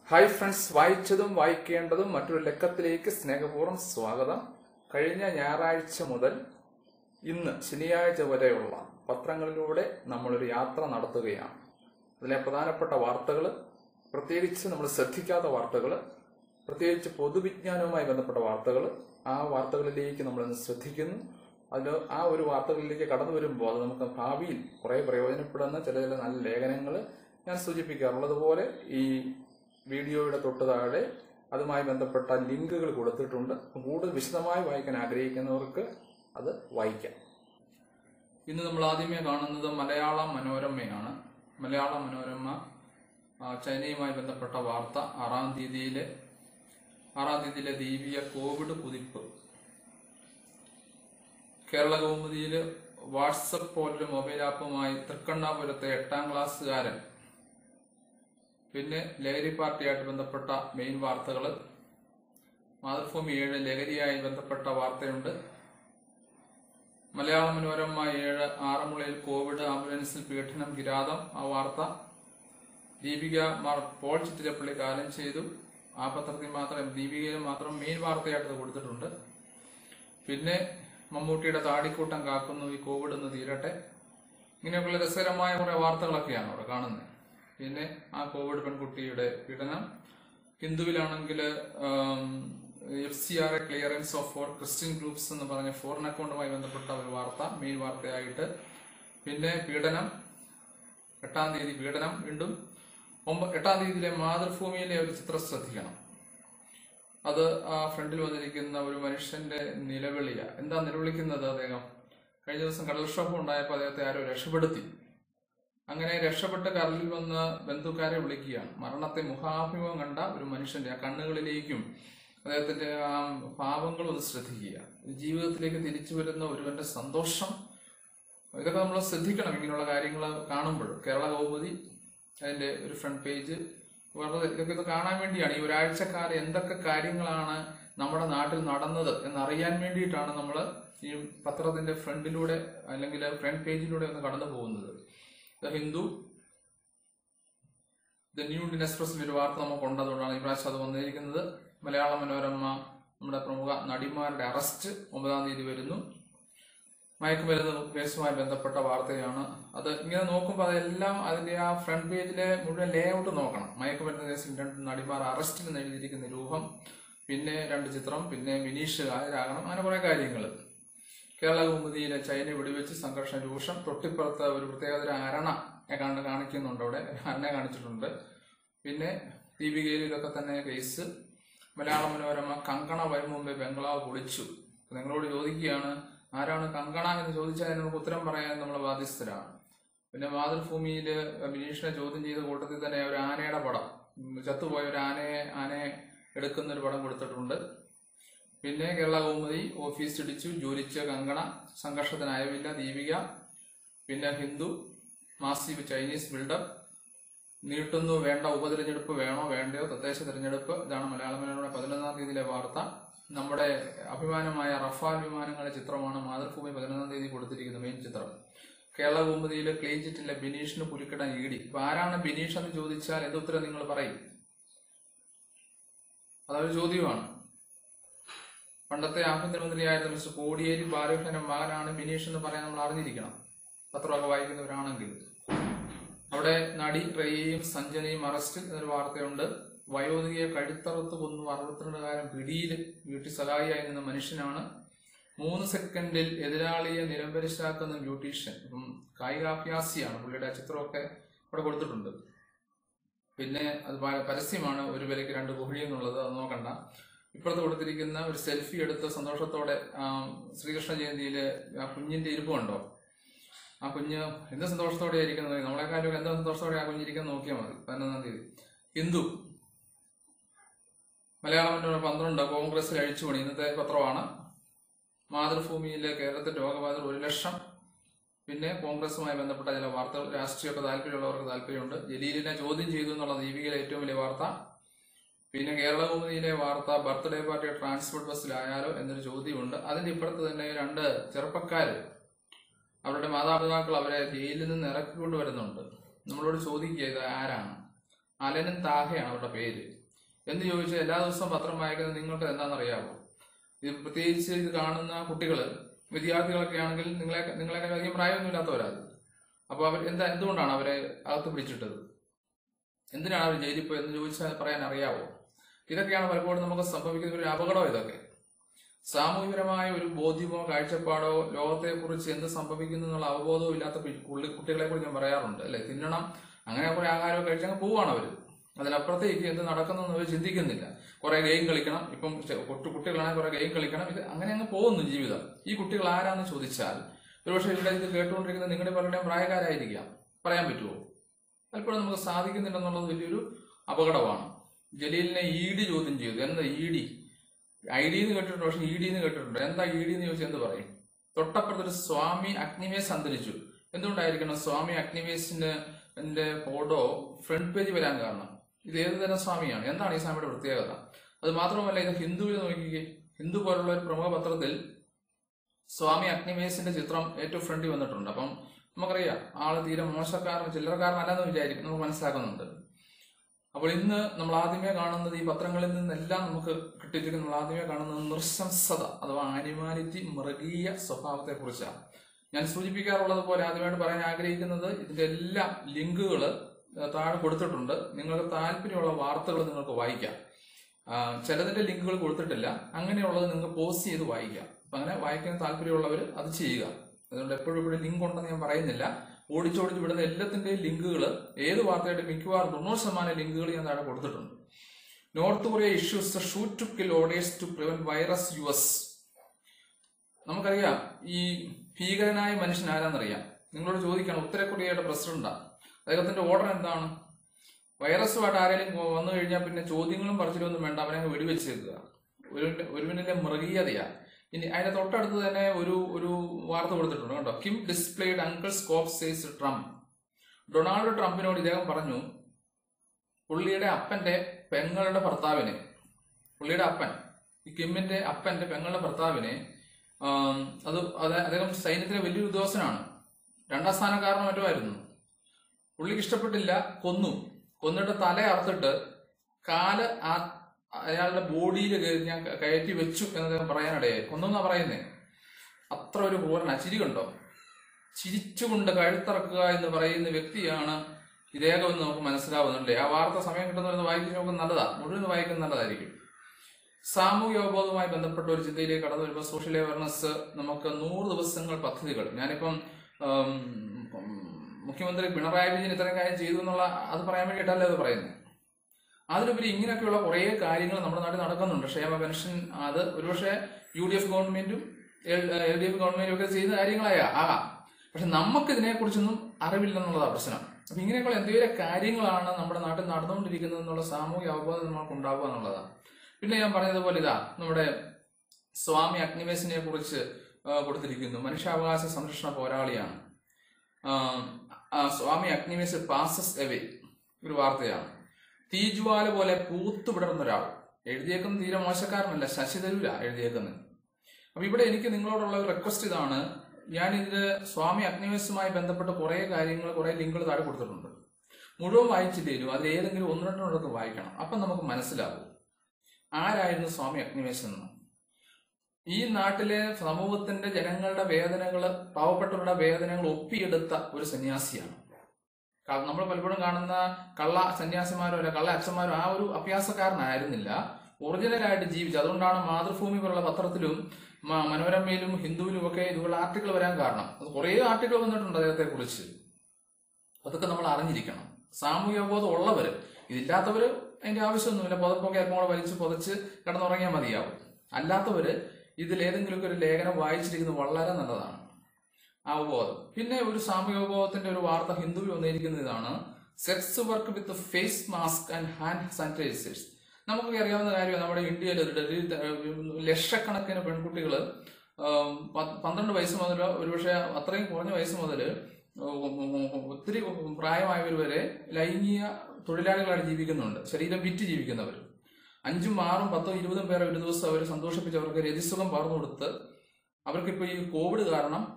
Hi friends, വായിച്ചതും വായിക്കേണ്ടതും മറ്റൊരു ലക്കത്തിലേക്ക് സ്നേഹപൂർവ്വം സ്വാഗതം. കഴിഞ്ഞ ഞായറാഴ്ച മുതൽ ഇന്ന് ശനിയാഴ്ച വരെയുള്ള പത്രങ്ങളിലൂടെ നമ്മളൊരു യാത്ര നടത്തുകയാണ്. അതിലെ പ്രധാനപ്പെട്ട വാർത്തകൾ, പ്രത്യേകിച്ച് നമ്മൾ ശ്രദ്ധിക്കാത്ത വാർത്തകൾ, പ്രത്യേകിച്ച് പൊതുവിജ്ഞാനവുമായി ബന്ധപ്പെട്ട വാർത്തകൾ, ആ വാർത്തകളിലേക്ക് നമ്മളിന്ന് ശ്രദ്ധിക്കുന്നു. അതിൽ ആ ഒരു വാർത്തകളിലേക്ക് കടന്നു വരുമ്പോൾ അത് നമുക്ക് ഭാവിയിൽ കുറേ പ്രയോജനപ്പെടുന്ന ചില നല്ല ലേഖനങ്ങൾ ഞാൻ സൂചിപ്പിക്കാറുള്ളതുപോലെ ഈ വീഡിയോയുടെ തൊട്ട് താഴെ അതുമായി ബന്ധപ്പെട്ട ലിങ്കുകൾ കൊടുത്തിട്ടുണ്ട്. കൂടുതൽ വിശദമായി വായിക്കാൻ ആഗ്രഹിക്കുന്നവർക്ക് അത് വായിക്കാം. ഇന്ന് നമ്മൾ ആദ്യമേ കാണുന്നത് മലയാള മനോരമയാണ്. മലയാള മനോരമ ചൈനയുമായി ബന്ധപ്പെട്ട വാർത്ത ആറാം തീയതിയിലെ ദീപിക കോവിഡ് കുതിപ്പ്. കേരള കൗമുദിയിൽ വാട്സപ്പ് പോലൊരു മൊബൈൽ ആപ്പുമായി തൃക്കണ്ണാപുരത്തെ 8ാം ക്ലാസ്സുകാരൻ. പിന്നെ ലഹരി പാർട്ടിയായിട്ട് ബന്ധപ്പെട്ട മെയിൻ വാർത്തകൾ. മാതൃഭൂമി 7 ലഹരിയായി ബന്ധപ്പെട്ട വാർത്തയുണ്ട്. മലയാള മനോരമ 7 ആറന്മുളയിൽ കോവിഡ് ആംബുലൻസിൽ പീഡനം കിരാതം, ആ വാർത്ത. ദീപിക പോൾ ചിറ്റിലപ്പള്ളി കാലം ചെയ്തു, ആ പത്രത്തിൽ മാത്രം, ദീപികയിൽ മാത്രം മെയിൻ വാർത്തയായിട്ട് കൊടുത്തിട്ടുണ്ട്. പിന്നെ മമ്മൂട്ടിയുടെ താടിക്കൂട്ടം കാക്കുന്നു, ഈ കോവിഡ് ഒന്ന് തീരട്ടെ. ഇങ്ങനെയൊക്കെയുള്ള രസകരമായ കുറെ വാർത്തകളൊക്കെയാണ് അവിടെ കാണുന്നത്. പിന്നെ ആ കോവിഡ് പെൺകുട്ടിയുടെ പീഡനം. ഹിന്ദുവിലാണെങ്കിൽ FCRA clearance off for Christian groups എന്ന് പറഞ്ഞ ഫോറിൻ അക്കൗണ്ടുമായി ബന്ധപ്പെട്ട ഒരു വാർത്ത മെയിൻ വാർത്തയായിട്ട്. പിന്നെ പീഡനം, 8ാം തീയതി പീഡനം വീണ്ടും. 8ാം തീയതിയിലെ മാതൃഭൂമിയിലെ ഒരു ചിത്രം ശ്രദ്ധിക്കണം. അത് ആ ഫ്രണ്ടിൽ വന്നിരിക്കുന്ന ഒരു മനുഷ്യന്റെ നിലവിളിയ. എന്താ നിലവിളിക്കുന്നത്? അദ്ദേഹം കഴിഞ്ഞ ദിവസം കടൽക്ഷോഭം ഉണ്ടായപ്പോൾ അദ്ദേഹത്തെ ആരോ രക്ഷപ്പെടുത്തി. അങ്ങനെ രക്ഷപ്പെട്ട് കടലിൽ വന്ന് ബന്ധുക്കാരെ വിളിക്കുകയാണ്. മരണത്തെ മുഖാഭിമുഖം കണ്ട ഒരു മനുഷ്യന്റെ ആ കണ്ണുകളിലേക്കും അദ്ദേഹത്തിന്റെ ആ ഭാവങ്ങളും ഒന്ന് ശ്രദ്ധിക്കുക. ജീവിതത്തിലേക്ക് തിരിച്ചു വരുന്ന ഒരുവന്റെ സന്തോഷം, ഇതൊക്കെ നമ്മൾ ശ്രദ്ധിക്കണം ഇങ്ങനെയുള്ള കാര്യങ്ങൾ കാണുമ്പോൾ. കേരള കൗമുദി അതിന്റെ ഒരു ഫ്രണ്ട് പേജ് ഇതൊക്കെ ഇത് കാണാൻ വേണ്ടിയാണ്. ഈ ഒരാഴ്ചക്കാലം എന്തൊക്കെ കാര്യങ്ങളാണ് നമ്മുടെ നാട്ടിൽ നടന്നത് എന്നറിയാൻ വേണ്ടിയിട്ടാണ് നമ്മൾ ഈ പത്രത്തിന്റെ ഫ്രണ്ടിലൂടെ അല്ലെങ്കിൽ ഫ്രണ്ട് പേജിലൂടെ ഒന്ന് കടന്നു പോകുന്നത്. The Hindu, the new Indian എക്സ്പ്രസിന്റെ ഒരു വാർത്ത നമുക്ക് ഉണ്ടതുകൊണ്ടാണ് ഈ പ്രാവശ്യം അത് വന്നിരിക്കുന്നത്. മലയാള മനോരമ നമ്മുടെ പ്രമുഖ നടിമാരുടെ അറസ്റ്റ് 9ാം തീയതി വരുന്നു. മയക്കുമരുന്ന് കേസുമായി ബന്ധപ്പെട്ട വാർത്തയാണ് അത്. ഇങ്ങനെ നോക്കുമ്പോൾ അതെല്ലാം അതിന്റെ ആ ഫ്രണ്ട് പേജിലെ മുഴുവൻ ലേ ഔട്ട് നോക്കണം. മയക്കുമരുന്ന് കേസിൽ 2 നടിമാർ അറസ്റ്റിൽ നിന്ന് എഴുതിയിരിക്കുന്ന രൂപം, പിന്നെ 2 ചിത്രം, പിന്നെ വിനീഷ് ഹാജരാകണം, അങ്ങനെ കുറെ കാര്യങ്ങൾ. കേരള കൗമുദിയിലെ ചൈന വെടിവെച്ച് സംഘർഷം രൂക്ഷം. തൊട്ടിപ്പുറത്ത് ഒരു പ്രത്യേകതര അരണ കാണിക്കുന്നുണ്ട്, അവിടെ അരണ കാണിച്ചിട്ടുണ്ട്. പിന്നെ ദീപികയിൽ ഇതൊക്കെ തന്നെ കേസ്. മലയാള മനോരമ കങ്കണ വരും മുമ്പേ ബംഗ്ലാവ് പൊളിച്ചു. നിങ്ങളോട് ചോദിക്കുകയാണ്, ആരാണ് കങ്കണ എന്ന് ചോദിച്ചാൽ നമുക്ക് ഉത്തരം പറയാൻ നമ്മൾ ബാധ്യസ്ഥരാണ്. പിന്നെ മാതൃഭൂമിയിൽ ബിനീഷിനെ ചോദ്യം ചെയ്ത കൂട്ടത്തിൽ തന്നെ ഒരു ആനയുടെ പടം, ചത്തുപോയ ഒരു ആനയെ എടുക്കുന്ന ഒരു പടം കൊടുത്തിട്ടുണ്ട്. പിന്നെ കേരള കൗമുദി ഓഫീസ് ഇടിച്ചു ജോലിച്ച കങ്കണ, സംഘർഷത്തിനായവില്ല ദീപിക. പിന്നെ ഹിന്ദു, മാസീവ് ചൈനീസ് ബിൽഡപ്പ് നീട്ടുന്നു, വേണ്ട ഉപതെരഞ്ഞെടുപ്പ് വേണോ വേണ്ടയോ, തദ്ദേശ തെരഞ്ഞെടുപ്പ്. ഇതാണ് മലയാള മനോരമ 11ാം തീയതിയിലെ വാർത്ത. നമ്മുടെ അഭിമാനമായ റഫാൽ വിമാനങ്ങളുടെ ചിത്രമാണ് മാതൃഭൂമി 11ാം തീയതി കൊടുത്തിരിക്കുന്ന മെയിൻ ചിത്രം. കേരള കൗമുദിയിൽ ക്ലീൻ ചിറ്റില്ല, ബിനീഷിന് പുലിക്കിടാൻ ഇടി. ഇപ്പൊ ആരാണ് ബിനീഷ് എന്ന് ചോദിച്ചാൽ എന്തുത്തരം നിങ്ങൾ പറയും? അതൊരു ചോദ്യമാണ്. പണ്ടത്തെ ആഭ്യന്തരമന്ത്രിയായിരുന്ന മിസ്റ്റർ കോടിയേരി ബാലകൃഷ്ണന്റെ മകനാണ് ബിനീഷ് എന്ന് പറയാൻ നമ്മൾ അറിഞ്ഞിരിക്കണം, പത്രമൊക്കെ വായിക്കുന്നവരാണെങ്കിൽ. അവിടെ നടി റെയ്യയും സഞ്ജനയും അറസ്റ്റിൽ എന്നൊരു വാർത്തയുണ്ട്. വയോധികയെ കഴുത്തറുത്ത് കൊന്നു 62കാരൻ പിടിയിൽ. വീട്ടിൽ സഹായിയായി നിന്ന മനുഷ്യനാണ്. 3 സെക്കൻഡിൽ എതിരാളിയെ നിലംപരിശാക്കുന്ന ബ്യൂട്ടീഷ്യൻ. ഇപ്പം കായികാഭ്യാസിയാണ് പുള്ളിയുടെ. ചിത്രമൊക്കെ അവിടെ കൊടുത്തിട്ടുണ്ട്. പിന്നെ അത് പരസ്യമാണ്, 1 വിലയ്ക്ക് 2 കോഴി എന്നുള്ളത്, അത് നോക്കണ്ട. ഇപ്പുറത്ത് കൊടുത്തിരിക്കുന്ന ഒരു സെൽഫി എടുത്ത് സന്തോഷത്തോടെ ശ്രീകൃഷ്ണ ജയന്തിയില് ആ കുഞ്ഞിന്റെ ഇരിപ്പ് കണ്ടോ? ആ കുഞ്ഞ് എന്ത് സന്തോഷത്തോടെ ഇരിക്കുന്നത്, നമ്മളെക്കാളും എന്താ സന്തോഷത്തോടെ ആ കുഞ്ഞിരിക്കുന്നത് നോക്കിയാൽ മതി. 11ാം തീയതി ഹിന്ദു. മലയാള മനോരമ 12 കോൺഗ്രസിൽ അഴിച്ചുപണി, ഇന്നത്തെ പത്രമാണ്. മാതൃഭൂമിയിലെ കേരളത്തിൽ രോഗബാധിതർ 1 ലക്ഷം. പിന്നെ കോൺഗ്രസുമായി ബന്ധപ്പെട്ട ചില വാർത്തകൾ, രാഷ്ട്രീയമൊക്കെ താല്പര്യമുള്ളവർക്ക് താല്പര്യമുണ്ട്. ജലീലിനെ ചോദ്യം ചെയ്തു എന്നുള്ള ദീപികയിലെ ഏറ്റവും വലിയ വാർത്ത. പിന്നെ കേരള കൗമുദിയിലെ വാർത്ത, ബർത്ത്ഡേ പാർട്ടി ട്രാൻസ്പോർട്ട് ബസ്സിലായാലോ എന്നൊരു ചോദ്യമുണ്ട്. അതിന്റെ ഇപ്പുറത്ത് തന്നെ 2 ചെറുപ്പക്കാര്, അവരുടെ മാതാപിതാക്കൾ അവരെ ജയിലിൽ നിന്ന് ഇറക്കിക്കൊണ്ടുവരുന്നുണ്ട്. നമ്മളോട് ചോദിക്കുക ഇത് ആരാണ്? അലനും താഹയാണ് അവരുടെ പേര്. എന്ന് ചോദിച്ചാൽ എല്ലാ ദിവസവും പത്രം വായിക്കുന്നത് നിങ്ങൾക്ക് എന്താണെന്നറിയാമോ? ഇത് പ്രത്യേകിച്ച് ഇത് കാണുന്ന കുട്ടികള്, വിദ്യാർത്ഥികളൊക്കെ ആണെങ്കിൽ നിങ്ങളെക്കാൾ അധികം പ്രായമൊന്നുമില്ലാത്തവരാത്. അപ്പൊ എന്തുകൊണ്ടാണ് അവരെ അകത്ത് പിടിച്ചിട്ടത്? എന്തിനാണ് അവർ ജയിലിൽ പോയി എന്ന് ചോദിച്ചാൽ പറയാൻ അറിയാവോ? ഇതൊക്കെയാണ് പലപ്പോഴും നമുക്ക് സംഭവിക്കുന്ന ഒരു അപകടം. ഇതൊക്കെ സാമൂഹികപരമായ ഒരു ബോധ്യമോ കാഴ്ചപ്പാടോ ലോകത്തെക്കുറിച്ച് എന്ത് സംഭവിക്കുന്നു എന്നുള്ള അവബോധവും ഇല്ലാത്ത കുട്ടികളെ കുറിച്ച് ഞാൻ പറയാറുണ്ട്. അല്ലെ, തിന്നണം അങ്ങനെ കുറെ ആഹാരമൊക്കെ കഴിച്ചങ്ങ് പോവാണ് അവര്. അതിനപ്പുറത്തേക്ക് എന്ത് നടക്കുന്നു അവർ ചിന്തിക്കുന്നില്ല. കുറെ ഗെയിം കളിക്കണം, ഇപ്പം കുട്ടികളാണെങ്കിൽ കുറെ ഗെയിം കളിക്കണം, ഇത് അങ്ങനെ അങ്ങ് പോകുന്നു ജീവിതം. ഈ കുട്ടികൾ ആരാന്ന് ചോദിച്ചാൽ ഒരുപക്ഷെ ഇവിടെ ഇത് കേട്ടുകൊണ്ടിരിക്കുന്ന നിങ്ങളുടെ പലരുടെയും പ്രായക്കാരായിരിക്കാം. പറയാൻ പറ്റുമോ? പലപ്പോഴും നമുക്ക് സാധിക്കുന്നില്ലെന്നുള്ളത് വലിയൊരു അപകടമാണ്. ജലീലിനെ ED ചോദ്യം ചെയ്തു. എന്താ ED? ID എന്ന് കേട്ടിട്ടുണ്ട്, പക്ഷെ ED എന്ന് കേട്ടിട്ടുണ്ട്. എന്താ ED എന്ന് ചോദിച്ചാൽ എന്ത് പറയും? തൊട്ടപ്പുറത്തൊരു സ്വാമി അഗ്നിവേശ് അന്തരിച്ചു. എന്തുകൊണ്ടായിരിക്കണം സ്വാമി അഗ്നിവേശിന്റെ ഫോട്ടോ ഫ്രണ്ട് പേജ് വരാൻ കാരണം? ഇത് ഏത് തരം സ്വാമിയാണ്? എന്താണ് ഈ സ്വാമിയുടെ പ്രത്യേകത? അത് മാത്രമല്ല, ഇത് ഹിന്ദുവിൽ നോക്കിക്കേ. ഹിന്ദു പോലുള്ള ഒരു പ്രമുഖ പത്രത്തിൽ സ്വാമി അഗ്നിവേശിന്റെ ചിത്രം ഏറ്റവും ഫ്രണ്ടിൽ വന്നിട്ടുണ്ട്. അപ്പം നമുക്കറിയാം ആള് തീരെ മോശക്കാരൻ, ചില്ലറക്കാരനല്ലെന്ന് വിചാരിക്കും, നമുക്ക് മനസ്സിലാക്കുന്നുണ്ട്. അപ്പോൾ ഇന്ന് നമ്മൾ ആദ്യമേ കാണുന്നത്, ഈ പത്രങ്ങളിൽ നിന്നെല്ലാം നമുക്ക് കിട്ടിയിരിക്കുന്ന നമ്മൾ ആദ്യമേ കാണുന്നത് നൃശംസത അഥവാ ആനിമാലിറ്റി, മൃഗീയ സ്വഭാവത്തെ കുറിച്ചാണ്. ഞാൻ സൂചിപ്പിക്കാറുള്ളത് പോലെ ആദ്യമായിട്ട് പറയാൻ ആഗ്രഹിക്കുന്നത്, ഇതിന്റെ എല്ലാ ലിങ്കുകള് താഴെ കൊടുത്തിട്ടുണ്ട്. നിങ്ങൾക്ക് താല്പര്യമുള്ള വാർത്തകൾ നിങ്ങൾക്ക് വായിക്കാം. ചിലതിന്റെ ലിങ്കുകൾ കൊടുത്തിട്ടില്ല, അങ്ങനെയുള്ളത് നിങ്ങൾക്ക് പോസ്റ്റ് ചെയ്ത് വായിക്കാം. അപ്പൊ അങ്ങനെ വായിക്കാൻ താല്പര്യമുള്ളവർ അത് ചെയ്യുക. അതുകൊണ്ട് എപ്പോഴും ഇവിടെ ലിങ്ക് ഉണ്ടെന്ന് ഞാൻ പറയുന്നില്ല. ഓടിച്ചോടിച്ച് വിടുന്ന എല്ലാത്തിന്റെയും ലിങ്കുകൾ, ഏത് വാർത്തയുടെ മിക്കവാറും 90% ലിങ്കുകൾ ഞാൻ താഴെ കൊടുത്തിട്ടുണ്ട്. North Korea issues the shoot to kill orders to prevent virus US. നമുക്കറിയാം ഈ ഭീകരനായ മനുഷ്യൻ ആരാന്നറിയാം. നിങ്ങളോട് ചോദിക്കണം, ഉത്തര കൊറിയയുടെ പ്രസിഡന്റാണ്. അദ്ദേഹത്തിന്റെ ഓർഡർ എന്താണ്? വൈറസുമായിട്ട് ആരെങ്കിലും വന്നു കഴിഞ്ഞാൽ പിന്നെ ചോദ്യങ്ങളും പറച്ചിലൊന്നും വേണ്ട, അവനെ വെടിവെച്ചേക്കുക. ഒരുവിനെ മൃഗീയതയാണ്. ഇനി അതിന്റെ തൊട്ടടുത്ത് തന്നെ ഒരു വാർത്ത കൊടുത്തിട്ടുണ്ട് കേട്ടോ. Kim displayed uncle scope says Trump. Donald ട്രംപിനോട് ഇദ്ദേഹം പറഞ്ഞു, പുള്ളിയുടെ അപ്പന്റെ പെങ്ങളുടെ ഭർത്താവിനെ, പുള്ളിയുടെ അപ്പൻ, ഈ കിമ്മിന്റെ അപ്പന്റെ പെങ്ങളുടെ ഭർത്താവിനെ, അദ്ദേഹം സൈന്യത്തിലെ വലിയൊരു ഉദ്യോഗസ്ഥനാണ്, 2ാം സ്ഥാനക്കാരനോ മറ്റോ ആയിരുന്നു. പുള്ളിക്ക് ഇഷ്ടപ്പെട്ടില്ല, കൊന്നിട്ട് തല അറുത്തിട്ട് കാല് അയാളുടെ ബോഡിയിൽ ഞാൻ കയറ്റി വെച്ചു എന്ന് പറയാനിടയായി. കൊന്നെന്നാ പറയുന്നേ. അത്ര ഒരു ക്രൂരനാ. ചിരി കണ്ടോ? ചിരിച്ചുകൊണ്ട് കഴുത്തിറക്കുക എന്ന് പറയുന്ന വ്യക്തിയാണ് ഇദ്ദേഹം എന്ന് നമുക്ക് മനസ്സിലാവുന്നുണ്ടല്ലേ. ആ വാർത്ത സമയം കിട്ടുന്നവരൊന്ന് വായിച്ചു നോക്കുന്നത് നല്ലതാ, മുഴുവൻ വായിക്കുന്നത് നല്ലതായിരിക്കും. സാമൂഹ്യ അവബോധവുമായി ബന്ധപ്പെട്ട ഒരു ചിന്തയിലേക്ക് കടന്നു വരുമ്പോൾ സോഷ്യൽ അവയർനെസ്, നമുക്ക് 100 ദിവസങ്ങൾ പദ്ധതികൾ. ഞാനിപ്പം മുഖ്യമന്ത്രി പിണറായി വിജയൻ ഇത്രയും കാര്യം ചെയ്തു എന്നുള്ള അത് പറയാൻ വേണ്ടിയിട്ടല്ലേ അത് പറയുന്നത്. അതിലുപരി ഇങ്ങനെയൊക്കെയുള്ള കുറേ കാര്യങ്ങൾ നമ്മുടെ നാട്ടിൽ നടക്കുന്നുണ്ട്. ക്ഷേമ പെൻഷൻ, അത് ഒരുപക്ഷെ UDF ഗവൺമെന്റും LDF ഗവൺമെന്റും ഒക്കെ ചെയ്യുന്ന ആകാം. പക്ഷെ നമുക്ക് ഇതിനെക്കുറിച്ചൊന്നും അറിവില്ലെന്നുള്ളതാണ് പ്രശ്നം. അപ്പൊ ഇങ്ങനെയൊക്കെയുള്ള എന്തെങ്കിലും കാര്യങ്ങളാണ് നമ്മുടെ നാട്ടിൽ നടന്നുകൊണ്ടിരിക്കുന്നത് എന്നുള്ള സാമൂഹ്യ അവബോധം നമുക്ക് ഉണ്ടാവുക എന്നുള്ളതാണ്. പിന്നെ ഞാൻ പറഞ്ഞതുപോലെ നമ്മുടെ സ്വാമി അഗ്നിവേശിനെ കുറിച്ച് കൊടുത്തിരിക്കുന്നു. മനുഷ്യാവകാശ സംരക്ഷണ പോരാളിയാണ്. സ്വാമി അഗ്നിവേശ് പാസസ് എവേ ഒരു വാർത്തയാണ്. തീജ്വാല പോലെ പൂത്തുവിടർന്ന ഒരാൾ. എഴുതിയേക്കുന്നത് തീരെ മോശക്കാരനല്ല, ശശി തരൂര എഴുതിയേക്കുന്നത്. അപ്പൊ ഇവിടെ എനിക്ക് നിങ്ങളോടുള്ള ഒരു റിക്വസ്റ്റ് ഇതാണ്. ഞാൻ ഇതില് സ്വാമി അഗ്നിവേശുമായി ബന്ധപ്പെട്ട കുറെ കാര്യങ്ങൾ, കുറെ ലിങ്കുകൾ താഴെ കൊടുത്തിട്ടുണ്ട്. മുഴുവൻ വായിച്ചില്ലേലും അതിൽ ഏതെങ്കിലും 1-2 വായിക്കണം. അപ്പം നമുക്ക് മനസ്സിലാവും ആരായിരുന്നു സ്വാമി അഗ്നിവേശൻ എന്ന്. ഈ നാട്ടിലെ സമൂഹത്തിന്റെ ജനങ്ങളുടെ വേദനകള്, പാവപ്പെട്ടവരുടെ വേദനകൾ ഒപ്പിയെടുത്ത ഒരു സന്യാസിയാണ്. നമ്മൾ പലപ്പോഴും കാണുന്ന കള്ള സന്യാസിമാരോ കള്ള അച്ഛന്മാരോ ആ ഒരു അഭ്യാസക്കാരനായിരുന്നില്ല, ഒറിജിനലായിട്ട് ജീവിച്ചു. അതുകൊണ്ടാണ് മാതൃഭൂമി പോലുള്ള പത്രത്തിലും മനോരമയിലും ഹിന്ദുവിലും ഒക്കെ ഇതുപോലെ ആർട്ടിക്കിൾ വരാൻ കാരണം. അത് കുറേ ആർട്ടിക്കിൾ വന്നിട്ടുണ്ട് അദ്ദേഹത്തെ കുറിച്ച്. അതൊക്കെ നമ്മൾ അറിഞ്ഞിരിക്കണം. സാമൂഹ്യ ബോധം ഉള്ളവര്, ഇതില്ലാത്തവര് അതിന്റെ ആവശ്യമൊന്നുമില്ല, പുതപ്പൊക്കെ അല്പം കൂടെ വലിച്ച് പുതച്ച് കിടന്നുറങ്ങിയാൽ മതിയാവും. അല്ലാത്തവര് ഇതിലേതെങ്കിലുമൊക്കെ ഒരു ലേഖനം വായിച്ചിരിക്കുന്നത് വളരെ നല്ലതാണ്, അവബോധം. പിന്നെ ഒരു സാമൂഹ്യ അവബോധത്തിന്റെ ഒരു വാർത്ത ഹിന്ദുവിൽ വന്നിരിക്കുന്ന ഇതാണ്: sex work with face mask and hand sanitizers. നമുക്കൊക്കെ അറിയാവുന്ന കാര്യമാണ്. നമ്മുടെ ഇന്ത്യയിൽ ലക്ഷക്കണക്കിന് പെൺകുട്ടികള് 12 വയസ്സ് മുതൽ, ഒരുപക്ഷെ അത്രയും കുറഞ്ഞ വയസ്സ് മുതൽ ഒത്തിരി പ്രായമായവർ വരെ ലൈംഗിക തൊഴിലാളികളായിട്ട് ജീവിക്കുന്നുണ്ട്. ശരീരം വിറ്റ് ജീവിക്കുന്നവർ 5, 6, 10, 20 പേരെ ഒരു ദിവസം അവർ സന്തോഷിപ്പിച്ച് അവർക്ക് രതിസുഖം പകർന്നു കൊടുത്ത്, അവർക്കിപ്പോൾ ഈ കോവിഡ് കാരണം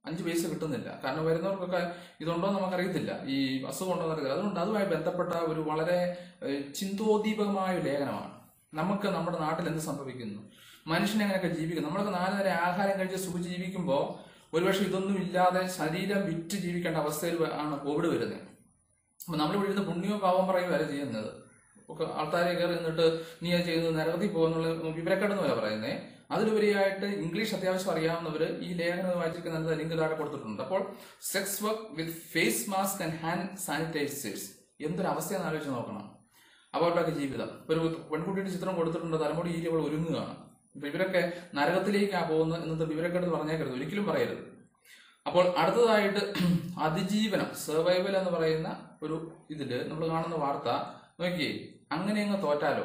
5 പൈസ കിട്ടുന്നില്ല. കാരണം വരുന്നവർക്കൊക്കെ ഇതുണ്ടോ എന്ന് നമുക്കറിയത്തില്ല, ഈ അസുഖം ഉണ്ടോ എന്നറിയില്ല. അതുകൊണ്ട് അതുമായി ബന്ധപ്പെട്ട ഒരു വളരെ ചിന്തോദ്ദീപകമായ ലേഖനമാണ്. നമുക്ക് നമ്മുടെ നാട്ടിൽ എന്ത് സംഭവിക്കുന്നു, മനുഷ്യൻ എങ്ങനെയൊക്കെ ജീവിക്കുന്നു. നമ്മളൊക്കെ 4 നേരം ആഹാരം കഴിച്ച് സുഖം ജീവിക്കുമ്പോൾ ഒരുപക്ഷെ ഇതൊന്നും ഇല്ലാതെ ശരീരം വിറ്റ് ജീവിക്കേണ്ട അവസ്ഥയിൽ ആണ് കോവിഡ് വരുന്നത്. അപ്പൊ നമ്മൾ ഇവിടെ ഇരുന്ന് പുണ്യവും പാവം പറയുകയല്ല ചെയ്യുന്നത്. ഒക്കെ ആൾക്കാരെ കയറി നിന്നിട്ട് നീ അത് ചെയ്യുന്നത് നരകത്തിൽ പോകുന്നുള്ള വിവരക്കേടെന്നല്ല പറയുന്നത്. അതിലുപരിയായിട്ട് ഇംഗ്ലീഷ് അത്യാവശ്യം അറിയാവുന്നവർ ഈ ലേഖനം വായിച്ചിരിക്കുന്ന ലിങ്ക് താഴെ കൊടുത്തിട്ടുണ്ട്. അപ്പോൾ sex work with face mask and hand sanitizers എന്തൊരു അവസ്ഥയെന്ന് ആലോചിച്ച് നോക്കണം. അവരുടെയൊക്കെ ജീവിതം. ഒരു പെൺകുട്ടിയുടെ ചിത്രം കൊടുത്തിട്ടുണ്ട്, തലമുടി ഈരി അവൾ ഒരുങ്ങുകയാണ്. അപ്പൊ ഇവരൊക്കെ നരകത്തിലേക്കാണ് പോകുന്നത് എന്നത് വിവരക്കേട് പറഞ്ഞേക്കരുത്, ഒരിക്കലും പറയരുത്. അപ്പോൾ അടുത്തതായിട്ട് അതിജീവനം, സർവൈവൽ എന്ന് പറയുന്ന ഒരു ഇതില് നമ്മൾ കാണുന്ന വാർത്ത നോക്കിയേ. അങ്ങനെ അങ്ങ് തോറ്റാലോ.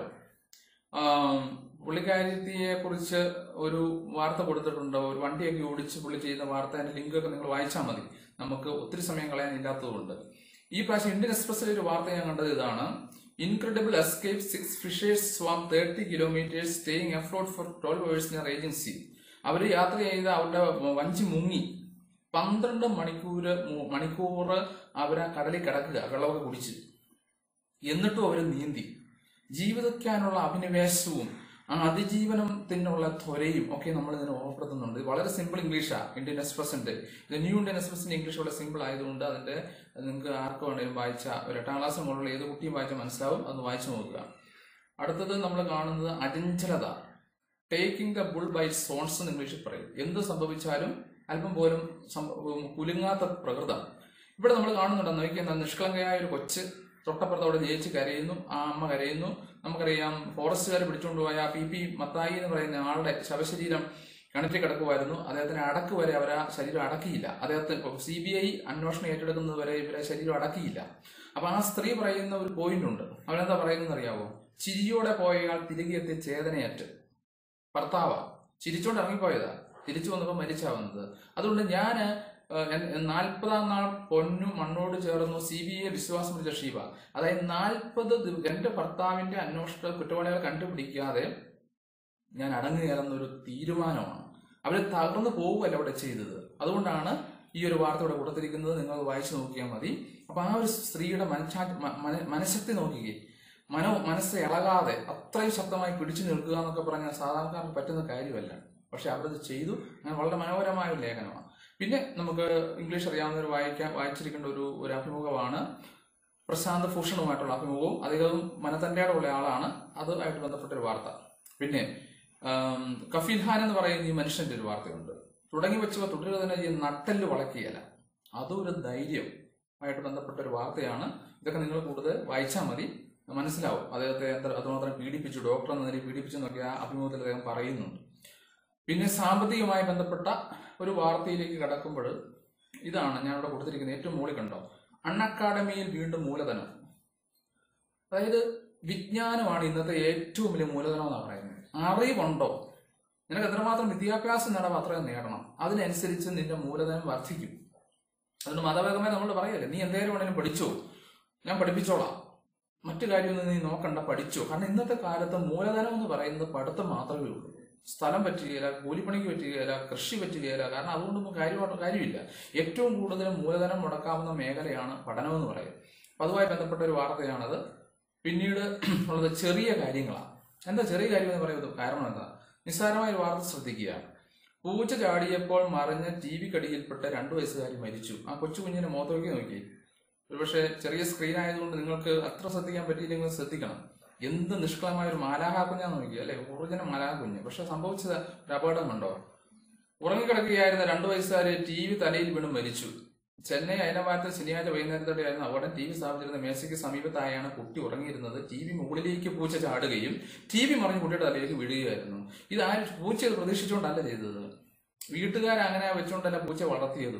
പുള്ളിക്കാരിയെ കുറിച്ച് ഒരു വാർത്ത കൊടുത്തിട്ടുണ്ട്. ഒരു വണ്ടിയൊക്കെ ഓടിച്ച് പുള്ളി ചെയ്യുന്ന വാർത്ത, അതിന്റെ ലിങ്കൊക്കെ നിങ്ങൾ വായിച്ചാൽ മതി, നമുക്ക് ഒത്തിരി സമയം കളയാനില്ലാത്തതുകൊണ്ട്. ഈ പ്രാവശ്യം ഇന്ത്യൻ എക്സ്പ്രസിലെ ഒരു വാർത്ത ഞാൻ കണ്ടത് ഇതാണ്: incredible escape, 6 fishers swam 30 kilometres staying afloat for 12 hours near agency. അവർ യാത്ര ചെയ്ത് അവരുടെ വഞ്ചി മുങ്ങി 12 മണിക്കൂർ അവർ ആ കടലിൽ കിടക്കുക, വെള്ളമൊക്കെ കുടിച്ച്. എന്നിട്ടും അവർ നീന്തി. ജീവിക്കാനുള്ള അഭിനിവേശവും ആ അതിജീവനത്തിനുള്ള ത്വരയും ഒക്കെ നമ്മൾ ഇതിനെ ഓർപ്പെടുത്തുന്നുണ്ട്. വളരെ സിമ്പിൾ ഇംഗ്ലീഷാണ് ഇന്ത്യൻ എക്സ്പ്രസിന്റെ. ഇത് ന്യൂ ഇന്ത്യൻ എക്സ്പ്രസിന്റെ ഇംഗ്ലീഷ് വളരെ സിമ്പിൾ ആയതുകൊണ്ട് അതിന്റെ നിങ്ങൾക്ക് ആർക്ക് വേണമെങ്കിലും വായിച്ചാൽ, ഒരു 8ാം ക്ലാസ് മുതലുള്ള ഏത് കുട്ടിയും വായിച്ചാൽ മനസ്സിലാവും. അത് വായിച്ചു നോക്കുക. അടുത്തത് നമ്മൾ കാണുന്നത് അചഞ്ചലത, taking the bull by sons എന്ന് ഇംഗ്ലീഷിൽ പറയും. എന്ത് സംഭവിച്ചാലും അല്പം പോലും കുലുങ്ങാത്ത പ്രകൃതം. ഇവിടെ നമ്മൾ കാണുന്നുണ്ടെന്ന് നോക്കിയാൽ നിഷ്കളങ്കയായ ഒരു കൊച്ച് തൊട്ടപ്പുറത്തോടെ ജയിച്ച് കരയുന്നു, ആ അമ്മ കരയുന്നു. നമുക്കറിയാം ഫോറസ്റ്റുകാർ പിടിച്ചുകൊണ്ടുപോയ PP മത്തായി എന്ന് പറയുന്ന ആളുടെ ശവശരീരം കിണറ്റിൽ കിടക്കുമായിരുന്നു. അദ്ദേഹത്തിന് അടക്ക് വരെ അവർ ആ ശരീരം അടക്കിയില്ല. അദ്ദേഹത്തെ CBI അന്വേഷണം ഏറ്റെടുക്കുന്നത് വരെ ഇവരെ ശരീരം അടക്കിയില്ല. അപ്പൊ ആ സ്ത്രീ പറയുന്ന ഒരു പോയിന്റ് ഉണ്ട്. അവരെന്താ പറയുന്നത് അറിയാവോ? ചിരിയോടെ പോയയാൾ തിരികെ എത്തിയ ചേതനയറ്റ്. ഭർത്താവാ ചിരിച്ചോണ്ട് ഇറങ്ങിപ്പോയതാ, തിരിച്ചു വന്നപ്പോൾ മരിച്ചാവുന്നത്. അതുകൊണ്ട് ഞാൻ 40-ാം നാൾ പൊന്നും മണ്ണോട് ചേർന്നു CBI വിശ്വാസം വിളിച്ച ഷീബ. അതായത് 40 എന്റെ ഭർത്താവിന്റെ അന്വേഷണ കുറ്റവാളികളെ കണ്ടുപിടിക്കാതെ ഞാൻ അടങ്ങുകയെന്നൊരു തീരുമാനമാണ്. അവര് തകർന്നു പോവുകയല്ല അവിടെ ചെയ്തത്. അതുകൊണ്ടാണ് ഈ ഒരു വാർത്ത ഇവിടെ കൊടുത്തിരിക്കുന്നത്. നിങ്ങൾ വായിച്ചു നോക്കിയാൽ മതി. അപ്പൊ ആ ഒരു സ്ത്രീയുടെ മനഃശക്തി നോക്കിക്കേ. മനസ്സ് ഇളകാതെ അത്രയും ശക്തമായി പിടിച്ചു നിൽക്കുക എന്നൊക്കെ പറഞ്ഞാൽ സാധാരണക്കാർക്ക് പറ്റുന്ന കാര്യമല്ല. പക്ഷെ അവരത് ചെയ്തു. അങ്ങനെ വളരെ മനോഹരമായ ഒരു ലേഖനമാണ്. പിന്നെ നമുക്ക് ഇംഗ്ലീഷ് അറിയാവുന്നവർ വായിച്ചിരിക്കേണ്ട ഒരു അഭിമുഖമാണ് പ്രശാന്ത് ഭൂഷണുമായിട്ടുള്ള അഭിമുഖവും. അധികവും മനത്തന്റെയുള്ള ആളാണ്. അതുമായിട്ട് ബന്ധപ്പെട്ടൊരു വാർത്ത. പിന്നെ കഫീൽ ഖാൻ എന്ന് പറയുന്ന ഈ മനുഷ്യന്റെ ഒരു വാർത്തയുണ്ട്. തുടങ്ങി വെച്ചവ തുടരുക തന്നെ ചെയ്യുന്ന നട്ടെല്ല് വളക്കിയല്ല. അതൊരു ധൈര്യം ആയിട്ട് ബന്ധപ്പെട്ട ഒരു വാർത്തയാണ്. ഇതൊക്കെ നിങ്ങൾ കൂടുതൽ വായിച്ചാൽ മതി, മനസ്സിലാവും അദ്ദേഹത്തെ അതുമാത്രം പീഡിപ്പിച്ചു, ഡോക്ടർ എന്ന നിലയിൽ പീഡിപ്പിച്ചെന്നൊക്കെ ആ അഭിമുഖത്തിൽ അദ്ദേഹം പറയുന്നുണ്ട്. പിന്നെ സാമ്പത്തികമായി ബന്ധപ്പെട്ട ഒരു വാർത്തയിലേക്ക് കടക്കുമ്പോൾ ഇതാണ് ഞാൻ ഇവിടെ കൊടുത്തിരിക്കുന്നത്. ഏറ്റവും മുകളിൽ കണ്ടോ, അൺഅക്കാഡമിയിൽ വീണ്ടും മൂലധനം. അതായത് വിജ്ഞാനമാണ് ഇന്നത്തെ ഏറ്റവും വലിയ മൂലധനം എന്നാണ് പറയുന്നത്. അറിവുണ്ടോ, നിനക്ക് എത്രമാത്രം വിദ്യാഭ്യാസം നേടാം അത്രയും നേടണം. അതിനനുസരിച്ച് നിന്റെ മൂലധനം വർദ്ധിക്കും. അതുകൊണ്ട് മതപരമായി നമ്മൾ പറയല്ലേ, നീ എന്തേലും വേണമെങ്കിലും പഠിച്ചോ, ഞാൻ പഠിപ്പിച്ചോളാം, മറ്റു കാര്യമൊന്നും നീ നോക്കണ്ട, പഠിച്ചോ. കാരണം ഇന്നത്തെ കാലത്ത് മൂലധനം എന്ന് പറയുന്നത് പഠിത്തം മാത്രമേ ഉള്ളൂ. സ്ഥലം പറ്റുകയില്ല, കൂലിപ്പണിക്ക് പറ്റുകയില്ല, കൃഷി പറ്റുകയില്ല. കാരണം അതുകൊണ്ടൊന്നും കാര്യമില്ല. ഏറ്റവും കൂടുതൽ മൂലധനം മുടക്കാവുന്ന മേഖലയാണ് പഠനം എന്ന് പറയും. അപ്പൊ അതുമായി ബന്ധപ്പെട്ട ഒരു വാർത്തയാണത്. പിന്നീട് ഉള്ളത് ചെറിയ കാര്യങ്ങളാണ്. എന്താ ചെറിയ കാര്യം എന്ന് പറയുന്നത്? കാരണം എന്താ? നിസ്സാരമായ ഒരു വാർത്ത ശ്രദ്ധിക്കുക. പൂച്ച ചാടിയപ്പോൾ മറിഞ്ഞ TV കടിയിൽപ്പെട്ട 2 വയസ്സുകാരി മരിച്ചു. ആ കൊച്ചു കുഞ്ഞിന്റെ മുഖത്തേക്ക് നോക്കി. ഒരുപക്ഷെ ചെറിയ സ്ക്രീൻ ആയതുകൊണ്ട് നിങ്ങൾക്ക് അത്ര ശ്രദ്ധിക്കാൻ പറ്റിയില്ലെങ്കിൽ ശ്രദ്ധിക്കണം. എന്ത് നിഷ്കളമായ ഒരു മാലാഹാ കുഞ്ഞാന്ന് നോക്കി, അല്ലെ, ഒറിജിനൽ മാലാഹാ കുഞ്ഞ്. പക്ഷെ സംഭവിച്ചത് ഒരു അപകടം കണ്ടോ? ഉറങ്ങിക്കിടക്കുകയായിരുന്ന 2 വയസ്സുകാരെ TV തലയിൽ വീണ് മരിച്ചു. ചെന്നൈ അയനവാരത്തിൽ ശനിയാഴ്ച വൈകുന്നേരത്തോടെയായിരുന്നു അപകടം. TV സ്ഥാപിച്ചിരുന്ന മേശയ്ക്ക് സമീപത്തായാണ് കുട്ടി ഉറങ്ങിയിരുന്നത്. TV മുകളിലേക്ക് പൂച്ച ചാടുകയും TV മറിഞ്ഞ് കുട്ടിയുടെ തലയിലേക്ക് വീഴുകയായിരുന്നു. ഇത് ആരും പൂച്ച പ്രതീക്ഷിച്ചുകൊണ്ടല്ല ചെയ്തത്. വീട്ടുകാരങ്ങനെ വെച്ചുകൊണ്ടല്ല പൂച്ച വളർത്തിയതും.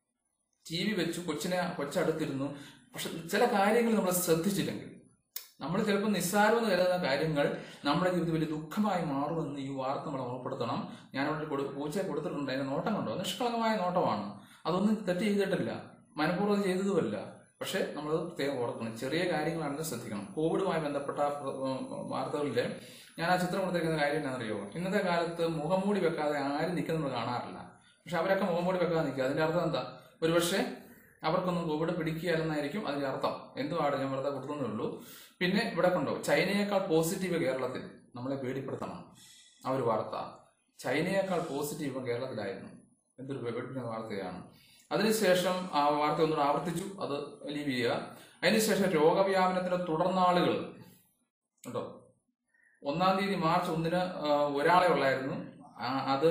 TV വെച്ചു, കൊച്ചടുത്തിരുന്നു. പക്ഷെ ചില കാര്യങ്ങൾ നമ്മൾ ശ്രദ്ധിച്ചില്ലെങ്കിൽ, നമ്മൾ ചിലപ്പോൾ നിസ്സാരമെന്ന് കരുതുന്ന കാര്യങ്ങൾ നമ്മുടെ ജീവിതത്തിൽ വലിയ ദുഃഖമായി മാറുമെന്ന് ഈ വാർത്ത നമ്മൾ ഓർപ്പെടുത്തണം. ഞാനവിടെ പൂച്ചയെ കൊടുത്തിട്ടുണ്ട്. അതിന്റെ നോട്ടം കണ്ടോ? നിഷ്കളങ്കമായ നോട്ടമാണ്. അതൊന്നും തെറ്റ് ചെയ്തിട്ടില്ല, മനഃപൂർവ്വം ചെയ്തതുമല്ല. പക്ഷെ നമ്മൾ പ്രത്യേകം ഓർക്കണം, ചെറിയ കാര്യങ്ങളാണെന്ന് ശ്രദ്ധിക്കണം. കോവിഡുമായി ബന്ധപ്പെട്ട വാർത്തകളിലെ ഞാൻ ആ ചിത്രം കൊടുത്തിരിക്കുന്ന കാര്യം എന്താണെന്നറിയോ? ഇന്നത്തെ കാലത്ത് മുഖംമൂടി വെക്കാതെ ആരും നിൽക്കുന്നത് നമ്മൾ കാണാറില്ല. പക്ഷെ അവരൊക്കെ മുഖംമൂടി വെക്കാൻ നിൽക്കുക. അതിന്റെ അർത്ഥം എന്താ? ഒരുപക്ഷെ അവർക്കൊന്നും കോവിഡ് പിടിക്കുകയല്ലെന്നായിരിക്കും അതിന്റെ അർത്ഥം. എന്തുവാണ്, ഞാൻ വെറുതെ കൊടുത്തേ ഉള്ളൂ. പിന്നെ ഇവിടെ കണ്ടോ, ചൈനയേക്കാൾ പോസിറ്റീവ് കേരളത്തിൽ, നമ്മളെ പേടിപ്പെടുത്തണം ആ ഒരു വാർത്ത. ചൈനയേക്കാൾ പോസിറ്റീവ് കേരളത്തിലായിരുന്നു. എന്തൊരു പേടിപ്പിക്കുന്ന വാർത്തയാണ്. അതിനുശേഷം ആ വാർത്ത ഒന്നുകൂടെ ആവർത്തിച്ചു, അത് ലീവ് ചെയ്യുക. അതിനുശേഷം രോഗവ്യാപനത്തിന്റെ തുടർനാളുകൾ കേട്ടോ. 1-ാം തീയതി മാർച്ച് 1-ന് ഒരാളെ ഉള്ളായിരുന്നു. അത്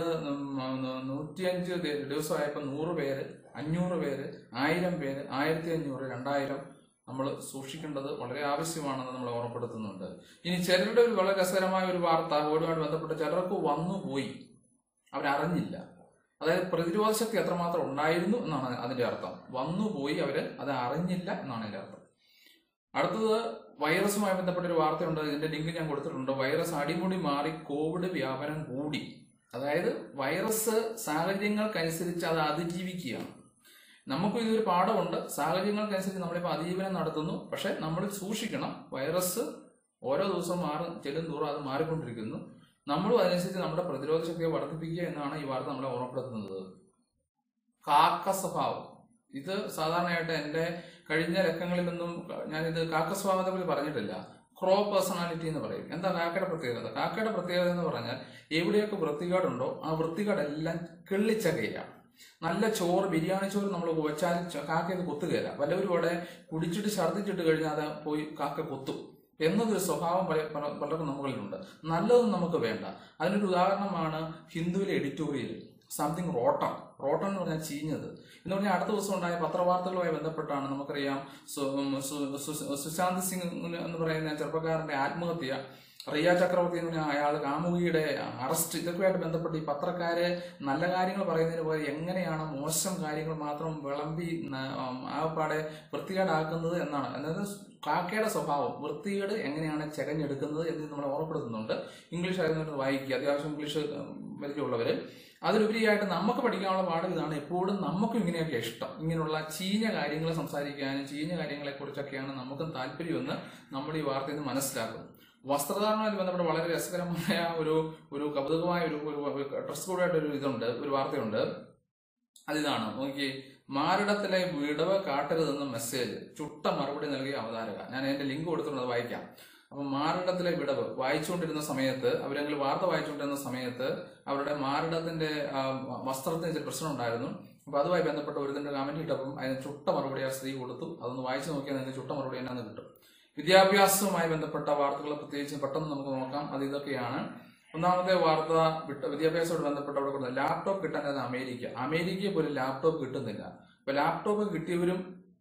105 ദിവസമായപ്പോൾ 100 പേര്, 500 പേര്, 1000 പേര്, 1500, 2000. നമ്മൾ സൂക്ഷിക്കേണ്ടത് വളരെ ആവശ്യമാണെന്ന് നമ്മൾ ഓർമ്മപ്പെടുത്തുന്നുണ്ട്. ഇനി ചിലരുടെ ഒരു വളരെ രസകരമായ ഒരു വാർത്ത കോവിഡുമായിട്ട് ബന്ധപ്പെട്ട് ചിലർക്ക് വന്നുപോയി, അവരറിഞ്ഞില്ല. അതായത് പ്രതിരോധ ശക്തി എത്രമാത്രം ഉണ്ടായിരുന്നു എന്നാണ് അതിന്റെ അർത്ഥം. വന്നുപോയി, അവര് അത് അറിഞ്ഞില്ല എന്നാണ് അതിന്റെ അർത്ഥം. അടുത്തത് വൈറസുമായി ബന്ധപ്പെട്ട ഒരു വാർത്തയുണ്ട്. ഇതിന്റെ ലിങ്ക് ഞാൻ കൊടുത്തിട്ടുണ്ട്. വൈറസ് അടിമുടി മാറി കോവിഡ് വ്യാപനം കൂടി. അതായത് വൈറസ് സാഹചര്യങ്ങൾക്കനുസരിച്ച് അത് അതിജീവിക്കുകയാണ്. നമുക്കും ഇതൊരു പാഠമുണ്ട്. സാഹചര്യങ്ങൾക്കനുസരിച്ച് നമ്മളിപ്പോൾ അതിജീവനം നടത്തുന്നു. പക്ഷെ നമ്മൾ സൂക്ഷിക്കണം. വൈറസ് ഓരോ ദിവസവും ചെല്ലും തോറും അത് മാറിക്കൊണ്ടിരിക്കുന്നു. നമ്മളും അതനുസരിച്ച് നമ്മുടെ പ്രതിരോധ ശക്തിയെ വർദ്ധിപ്പിക്കുക എന്നാണ് ഈ വാർത്ത നമ്മളെ ഓർമ്മപ്പെടുത്തുന്നത്. കാക്ക സ്വഭാവം, ഇത് സാധാരണയായിട്ട് എന്റെ കഴിഞ്ഞ ലക്കങ്ങളിലൊന്നും ഞാനിത് കാക്ക സ്വഭാവത്തെ പറ്റി പറഞ്ഞിട്ടില്ല. ക്രോ പേഴ്സണാലിറ്റി എന്ന് പറയും. എന്താ കാക്കയുടെ പ്രത്യേകത? കാക്കയുടെ പ്രത്യേകത എന്ന് പറഞ്ഞാൽ എവിടെയൊക്കെ വൃത്തികേടുണ്ടോ ആ വൃത്തികേടെല്ലാം കിള്ളിച്ചകയാണ്. നല്ല ചോറ്, ബിരിയാണി ചോറ് നമ്മൾ വെച്ചാൽ കാക്കയത് കൊത്തുകയില്ല. വല്ലവരും അവിടെ കുടിച്ചിട്ട് ഛർദ്ദിച്ചിട്ട് കഴിഞ്ഞാൽ അത് പോയി കാക്ക കൊത്തും എന്നതൊരു സ്വഭാവം പലർക്കും നമ്മളിലുണ്ട്. നല്ലതൊന്നും നമുക്ക് വേണ്ട. അതിനൊരു ഉദാഹരണമാണ് ഹിന്ദുവിലെ എഡിറ്റോറിയൽ സംതിങ് റോട്ടൺ. റോട്ടൺ എന്ന് പറഞ്ഞാൽ ചീഞ്ഞത് എന്ന് പറഞ്ഞാൽ അടുത്ത ദിവസം ഉണ്ടായ പത്രവാർത്തകളുമായി ബന്ധപ്പെട്ടാണ്. നമുക്കറിയാം സുശാന്ത് സിംഗ് എന്ന് പറയുന്ന ചെറുപ്പക്കാരന്റെ ആത്മഹത്യ, റിയ ചക്രവർത്തി എന്ന് പറഞ്ഞാൽ അയാൾ കാമുകിയുടെ അറസ്റ്റ്, ഇതൊക്കെയായിട്ട് ബന്ധപ്പെട്ട് ഈ പത്രക്കാരെ നല്ല കാര്യങ്ങൾ പറയുന്നതിന് പോലെ എങ്ങനെയാണ് മോശം കാര്യങ്ങൾ മാത്രം വിളമ്പി ആകപ്പാടെ വൃത്തികേടാക്കുന്നത് എന്നാണ്. അതായത് കാക്കയുടെ സ്വഭാവം, വൃത്തികേട് എങ്ങനെയാണ് ചെകഞ്ഞെടുക്കുന്നത് എന്ന് നമ്മളെ ഓർമ്മപ്പെടുത്തുന്നുണ്ട്. ഇംഗ്ലീഷ് ആയിരുന്നു വായിക്കുക, അത്യാവശ്യം ഇംഗ്ലീഷ് പരിചയമുള്ളവര്. അതിലുപരിയായിട്ട് നമുക്ക് പഠിക്കാനുള്ള പാഠം ഇതാണ്. എപ്പോഴും നമുക്കും ഇങ്ങനെയൊക്കെ ഇഷ്ടം, ഇങ്ങനെയുള്ള ചീഞ്ഞ കാര്യങ്ങൾ സംസാരിക്കാനും ചീഞ്ഞ കാര്യങ്ങളെ കുറിച്ചൊക്കെയാണ് നമുക്കും താല്പര്യമെന്ന് നമ്മൾ ഈ വാർത്തയിൽ നിന്ന് മനസ്സിലാക്കും. വസ്ത്രധാരണവുമായി ബന്ധപ്പെട്ട് വളരെ രസകരമായ ഒരു കൗതുകമായ ഒരു ഡ്രസ് കോഡായിട്ട് ഒരു ഇതുണ്ട്, ഒരു വാർത്തയുണ്ട്. അതിതാണ് നോക്കി, മാറിടത്തിലെ വിടവ് കാട്ടരുതെന്ന മെസ്സേജ്, ചുട്ട മറുപടി നൽകിയ അവതാരക. ഞാൻ അതിന്റെ ലിങ്ക് കൊടുത്തിട്ടുണ്ട്, അത് വായിക്കാം. അപ്പൊ മാറിടത്തിലെ വിടവ് വായിച്ചുകൊണ്ടിരുന്ന സമയത്ത്, അവരെങ്കിലും വാർത്ത വായിച്ചുകൊണ്ടിരുന്ന സമയത്ത് അവരുടെ മാറിടത്തിന്റെ വസ്ത്രത്തിന് ചില പ്രശ്നം ഉണ്ടായിരുന്നു. അപ്പൊ അതുമായി ബന്ധപ്പെട്ട ഒരുതിന്റെ കമന്റ് ഇട്ടപ്പം അതിന് ചുട്ട മറുപടി ആ സ്ത്രീ കൊടുത്തു. അതൊന്ന് വായിച്ചു നോക്കിയാൽ നിങ്ങൾക്ക് ചുട്ട മറുപടി എന്നാന്ന് കിട്ടും. വിദ്യാഭ്യാസവുമായി ബന്ധപ്പെട്ട വാർത്തകൾ പ്രത്യേകിച്ച് പെട്ടെന്ന് നമുക്ക് നോക്കാം. അത് ഇതൊക്കെയാണ്. ഒന്നാമത്തെ വാർത്ത വിദ്യാഭ്യാസത്തോട് ബന്ധപ്പെട്ട അവിടെ കൊടുക്കുന്നത് ലാപ്ടോപ്പ് കിട്ടാനത് അമേരിക്കയിൽ പോലും ലാപ്ടോപ്പ് കിട്ടുന്നില്ല. അപ്പൊ ലാപ്ടോപ്പ് കിട്ടിയവരും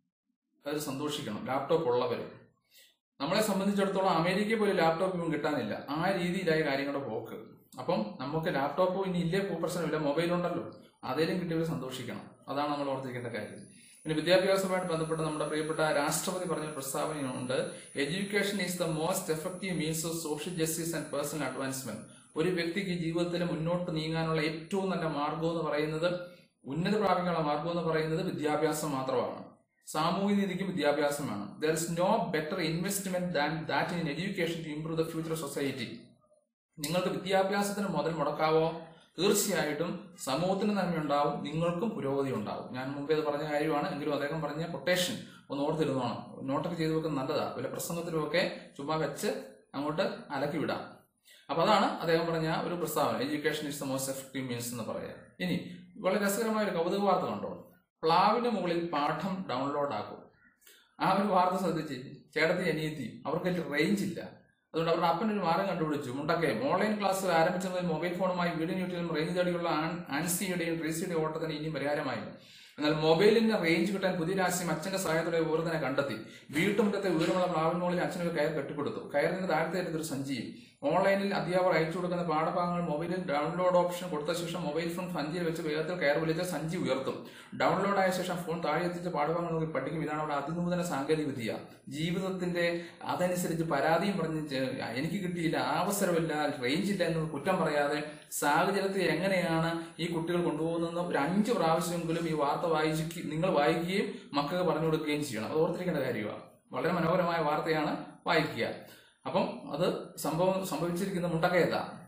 അത് സന്തോഷിക്കണം, ലാപ്ടോപ്പ് ഉള്ളവരും. നമ്മളെ സംബന്ധിച്ചിടത്തോളം അമേരിക്കയിൽ പോലും ലാപ്ടോപ്പ് കിട്ടാനില്ല. ആ രീതിയിലായി കാര്യങ്ങളുടെ പോക്ക്. അപ്പം നമുക്ക് ലാപ്ടോപ്പ് ഇനി ഇല്ലേ പ്രശ്നമില്ല, മൊബൈൽ ഉണ്ടല്ലോ, അതേലും കിട്ടിയവർ സന്തോഷിക്കണം. അതാണ് നമ്മൾ ഓർത്തിരിക്കേണ്ട കാര്യം. പിന്നെ വിദ്യാഭ്യാസവുമായിട്ട് ബന്ധപ്പെട്ട് നമ്മുടെ പ്രിയപ്പെട്ട രാഷ്ട്രപതി പറഞ്ഞ പ്രസ്താവനയുണ്ട്, education is the most effective means of social justice and personal advancement. ഒരു വ്യക്തിക്ക് ജീവിതത്തിൽ മുന്നോട്ട് നീങ്ങാനുള്ള ഏറ്റവും നല്ല മാർഗം എന്ന് പറയുന്നത്, ഉന്നത പ്രാപിക്കാനുള്ള മാർഗം എന്ന് പറയുന്നത് വിദ്യാഭ്യാസം മാത്രമാണ്. സാമൂഹ്യ നീതിക്കും വിദ്യാഭ്യാസം വേണം. There is no better investment than that in education to improve the future society. നിങ്ങൾക്ക് വിദ്യാഭ്യാസത്തിന് മുതൽ മുടക്കാവോ? തീർച്ചയായിട്ടും സമൂഹത്തിന് നന്മയുണ്ടാവും, നിങ്ങൾക്കും പുരോഗതി ഉണ്ടാവും. ഞാൻ മുമ്പേ അത് പറഞ്ഞ കാര്യമാണ്, എങ്കിലും അദ്ദേഹം പറഞ്ഞ കൊട്ടേഷൻ ഒന്ന് ഓർത്തിരുന്നോണം. നോട്ടൊക്കെ ചെയ്തു വെക്കുന്നത് നല്ലതാ. വല്ല പ്രസംഗത്തിലുമൊക്കെ ചുമ്മാ വെച്ച് അങ്ങോട്ട് അലക്കി വിടാം. അപ്പൊ അതാണ് അദ്ദേഹം പറഞ്ഞ ഒരു പ്രസ്താവന, education is the most effective means എന്ന് പറയാം. ഇനി വളരെ രസകരമായ ഒരു കൗതുക വാർത്ത കണ്ടോ, പ്ലാവിന് മുകളിൽ പാഠം ഡൗൺലോഡ് ആക്കും. ആ ഒരു വാർത്ത ശ്രദ്ധിച്ച് ചേട്ടത്തി അനിയത്തി അവർക്ക് റേഞ്ച് ഇല്ല. അതുകൊണ്ട് അവരുടെ അപ്പനൊരു മാർഗം കണ്ടുപിടിച്ചു. മുണ്ടക്കയം ഓൺലൈൻ ക്ലാസ് ആരംഭിച്ച മുതൽ മൊബൈൽ ഫോണുമായി വീടിന് ചുറ്റിലും റേഞ്ച് തേടിയുള്ള ആൻസിയുടെയും ട്രീസിയുടെയും ഓട്ടത്തിന് ഇനിയും പരിഹാരമായില്ല. എന്നാൽ മൊബൈലിന് റേഞ്ച് കിട്ടാൻ പുതിയ രാഷ്ട്രീയം അച്ഛന്റെ സഹായത്തോടെ ഊർജ്ജനെ കണ്ടെത്തി. വീട്ടുമുറ്റത്തെ ഉയരമുള്ള പ്ലാവിൻ മുകളിൽ അച്ഛനൊരു കയർ കെട്ടിക്കൊടുത്തു. കയറിന് താഴ്ത്തേറ്റൊരു സഞ്ചിയും. ഓൺലൈനിൽ അധ്യാപകർ അയച്ചു കൊടുക്കുന്ന പാഠഭാഗങ്ങൾ മൊബൈലിൽ ഡൗൺലോഡ് ഓപ്ഷൻ കൊടുത്ത ശേഷം മൊബൈൽ ഫോൺ സഞ്ചിയിൽ വെച്ച് വേഗത്തിൽ കയർ വലിച്ച സഞ്ചി ഉയർത്തും. ഡൗൺലോഡ് ആയ ശേഷം ഫോൺ താഴെ എത്തിച്ച പാഠഭാഗങ്ങൾ നോക്കി പഠിക്കും. ഇതാണ് അവിടെ അതിനൂതന സാങ്കേതിക വിദ്യ. ജീവിതത്തിന്റെ അതനുസരിച്ച് പരാതിയും പറഞ്ഞ് എനിക്ക് കിട്ടിയില്ല, അവസരമില്ല, റേഞ്ച് ഇല്ല എന്ന് കുറ്റം പറയാതെ സാഹചര്യത്തെ എങ്ങനെയാണ് ഈ കുട്ടികൾ കൊണ്ടുപോകുന്നതെന്ന് ഒരു 5 പ്രാവശ്യമെങ്കിലും ഈ വാർത്ത നിങ്ങൾ വായിക്കുകയും മക്കൾക്ക് പറഞ്ഞു കൊടുക്കുകയും ചെയ്യണം. അത് ഓർത്തിരിക്കേണ്ട കാര്യമാണ്. വളരെ മനോഹരമായ വാർത്തയാണ്, വായിക്കുക. അപ്പം അത് സംഭവിച്ചിരിക്കുന്ന മുണ്ടക്കയത്താ.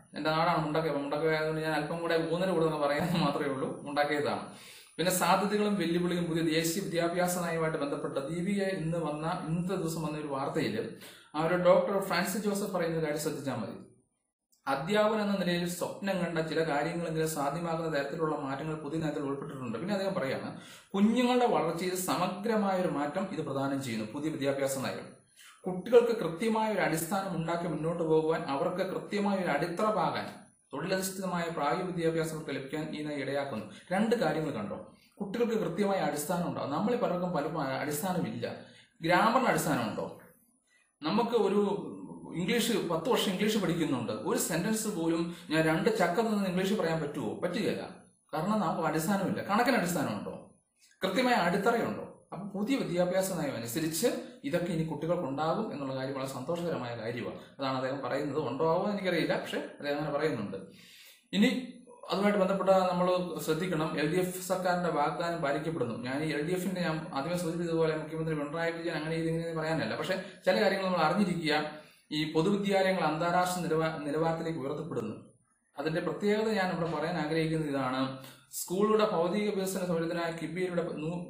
എന്റെ നാടാണ് മുണ്ടക്കയം. മുണ്ടക്കയം ആയതുകൊണ്ട് ഞാൻ അല്പം കൂടെ ഊന്നൽ കൊടുത്തെന്ന് പറയാൻ മാത്രമേ ഉള്ളൂ. മുണ്ടക്കയത്താണ്. പിന്നെ സാധ്യതകളും വെല്ലുവിളിയും പുതിയ ദേശീയ വിദ്യാഭ്യാസ നയവുമായിട്ട് ബന്ധപ്പെട്ട ദീപിക ഇന്നത്തെ ദിവസം വന്ന ഒരു വാർത്തയിൽ അവരുടെ ഡോക്ടർ ഫ്രാൻസിസ് ജോസഫ് പറയുന്ന കാര്യം ശ്രദ്ധിച്ചാൽ മതി. അധ്യാപകൻ എന്ന നിലയിൽ സ്വപ്നം കണ്ട ചില കാര്യങ്ങളെങ്കിലും സാധ്യമാകുന്ന തരത്തിലുള്ള മാറ്റങ്ങൾ പുതിയ നയത്തിൽ ഉൾപ്പെട്ടിട്ടുണ്ട്. പിന്നെ അദ്ദേഹം പറയാണ്, കുഞ്ഞുങ്ങളുടെ വളർച്ചയിൽ സമഗ്രമായ ഒരു മാറ്റം ഇത് പ്രദാനം ചെയ്യുന്നു പുതിയ വിദ്യാഭ്യാസ നയം. കുട്ടികൾക്ക് കൃത്യമായ ഒരു അടിസ്ഥാനം ഉണ്ടാക്കി മുന്നോട്ട് പോകുവാൻ, അവർക്ക് കൃത്യമായ ഒരു അടിത്തറ പാകാൻ, തൊഴിലധിഷ്ഠിതമായ പ്രായോഗിക വിദ്യാഭ്യാസം ലഭിക്കാൻ ഈ നയം ഇടയാക്കുന്നു. രണ്ട് കാര്യങ്ങൾ കണ്ടോ. കുട്ടികൾക്ക് കൃത്യമായ അടിസ്ഥാനം ഉണ്ടാവും. നമ്മൾ പലർക്കും പലർക്കും അടിസ്ഥാനമില്ല. ഗ്രാമറിന് അടിസ്ഥാനമുണ്ടോ? നമുക്ക് ഒരു ഇംഗ്ലീഷ് 10 വർഷം ഇംഗ്ലീഷ് പഠിക്കുന്നുണ്ട്, ഒരു സെന്റൻസ് പോലും ഞാൻ 2 ചക്ക നിന്ന് ഇംഗ്ലീഷ് പറയാൻ പറ്റുമോ? പറ്റുകയില്ല. കാരണം നമുക്ക് അടിസ്ഥാനമില്ല. കണക്കിന് അടിസ്ഥാനമുണ്ടോ? കൃത്യമായ അടിത്തറയുണ്ടോ? അപ്പൊ പുതിയ വിദ്യാഭ്യാസ നയം അനുസരിച്ച് ഇതൊക്കെ ഇനി കുട്ടികൾക്ക് ഉണ്ടാകും എന്നുള്ള കാര്യം വളരെ സന്തോഷകരമായ കാര്യമാണ്. അതാണ് അദ്ദേഹം പറയുന്നത്. ഉണ്ടാവുമോ എനിക്കറിയില്ല, പക്ഷെ അദ്ദേഹം അങ്ങനെ പറയുന്നുണ്ട്. ഇനി അതുമായിട്ട് ബന്ധപ്പെട്ട നമ്മൾ ശ്രദ്ധിക്കണം, LDF സർക്കാരിന്റെ വാഗ്ദാനം പാലിക്കപ്പെടുന്നു. ഞാൻ ഈ LDFന്റെ ഞാൻ ആദ്യമേ സൂചിപ്പിച്ചതുപോലെ മുഖ്യമന്ത്രി പിണറായി വിജയൻ അങ്ങനെ ഇതിങ്ങനെ പറയാനല്ല, പക്ഷെ ചില കാര്യങ്ങൾ നമ്മൾ അറിഞ്ഞിരിക്കുക. ഈ പൊതുവിദ്യാലയങ്ങൾ അന്താരാഷ്ട്ര നിലവാരത്തിലേക്ക് ഉയർത്തപ്പെടുന്നു. അതിന്റെ പ്രത്യേകത ഞാൻ ഇവിടെ പറയാൻ ആഗ്രഹിക്കുന്നത് ഇതാണ്. സ്കൂളുകളുടെ ഭൗതിക വികസന സൗകര്യത്തിനായ കിബിയുടെ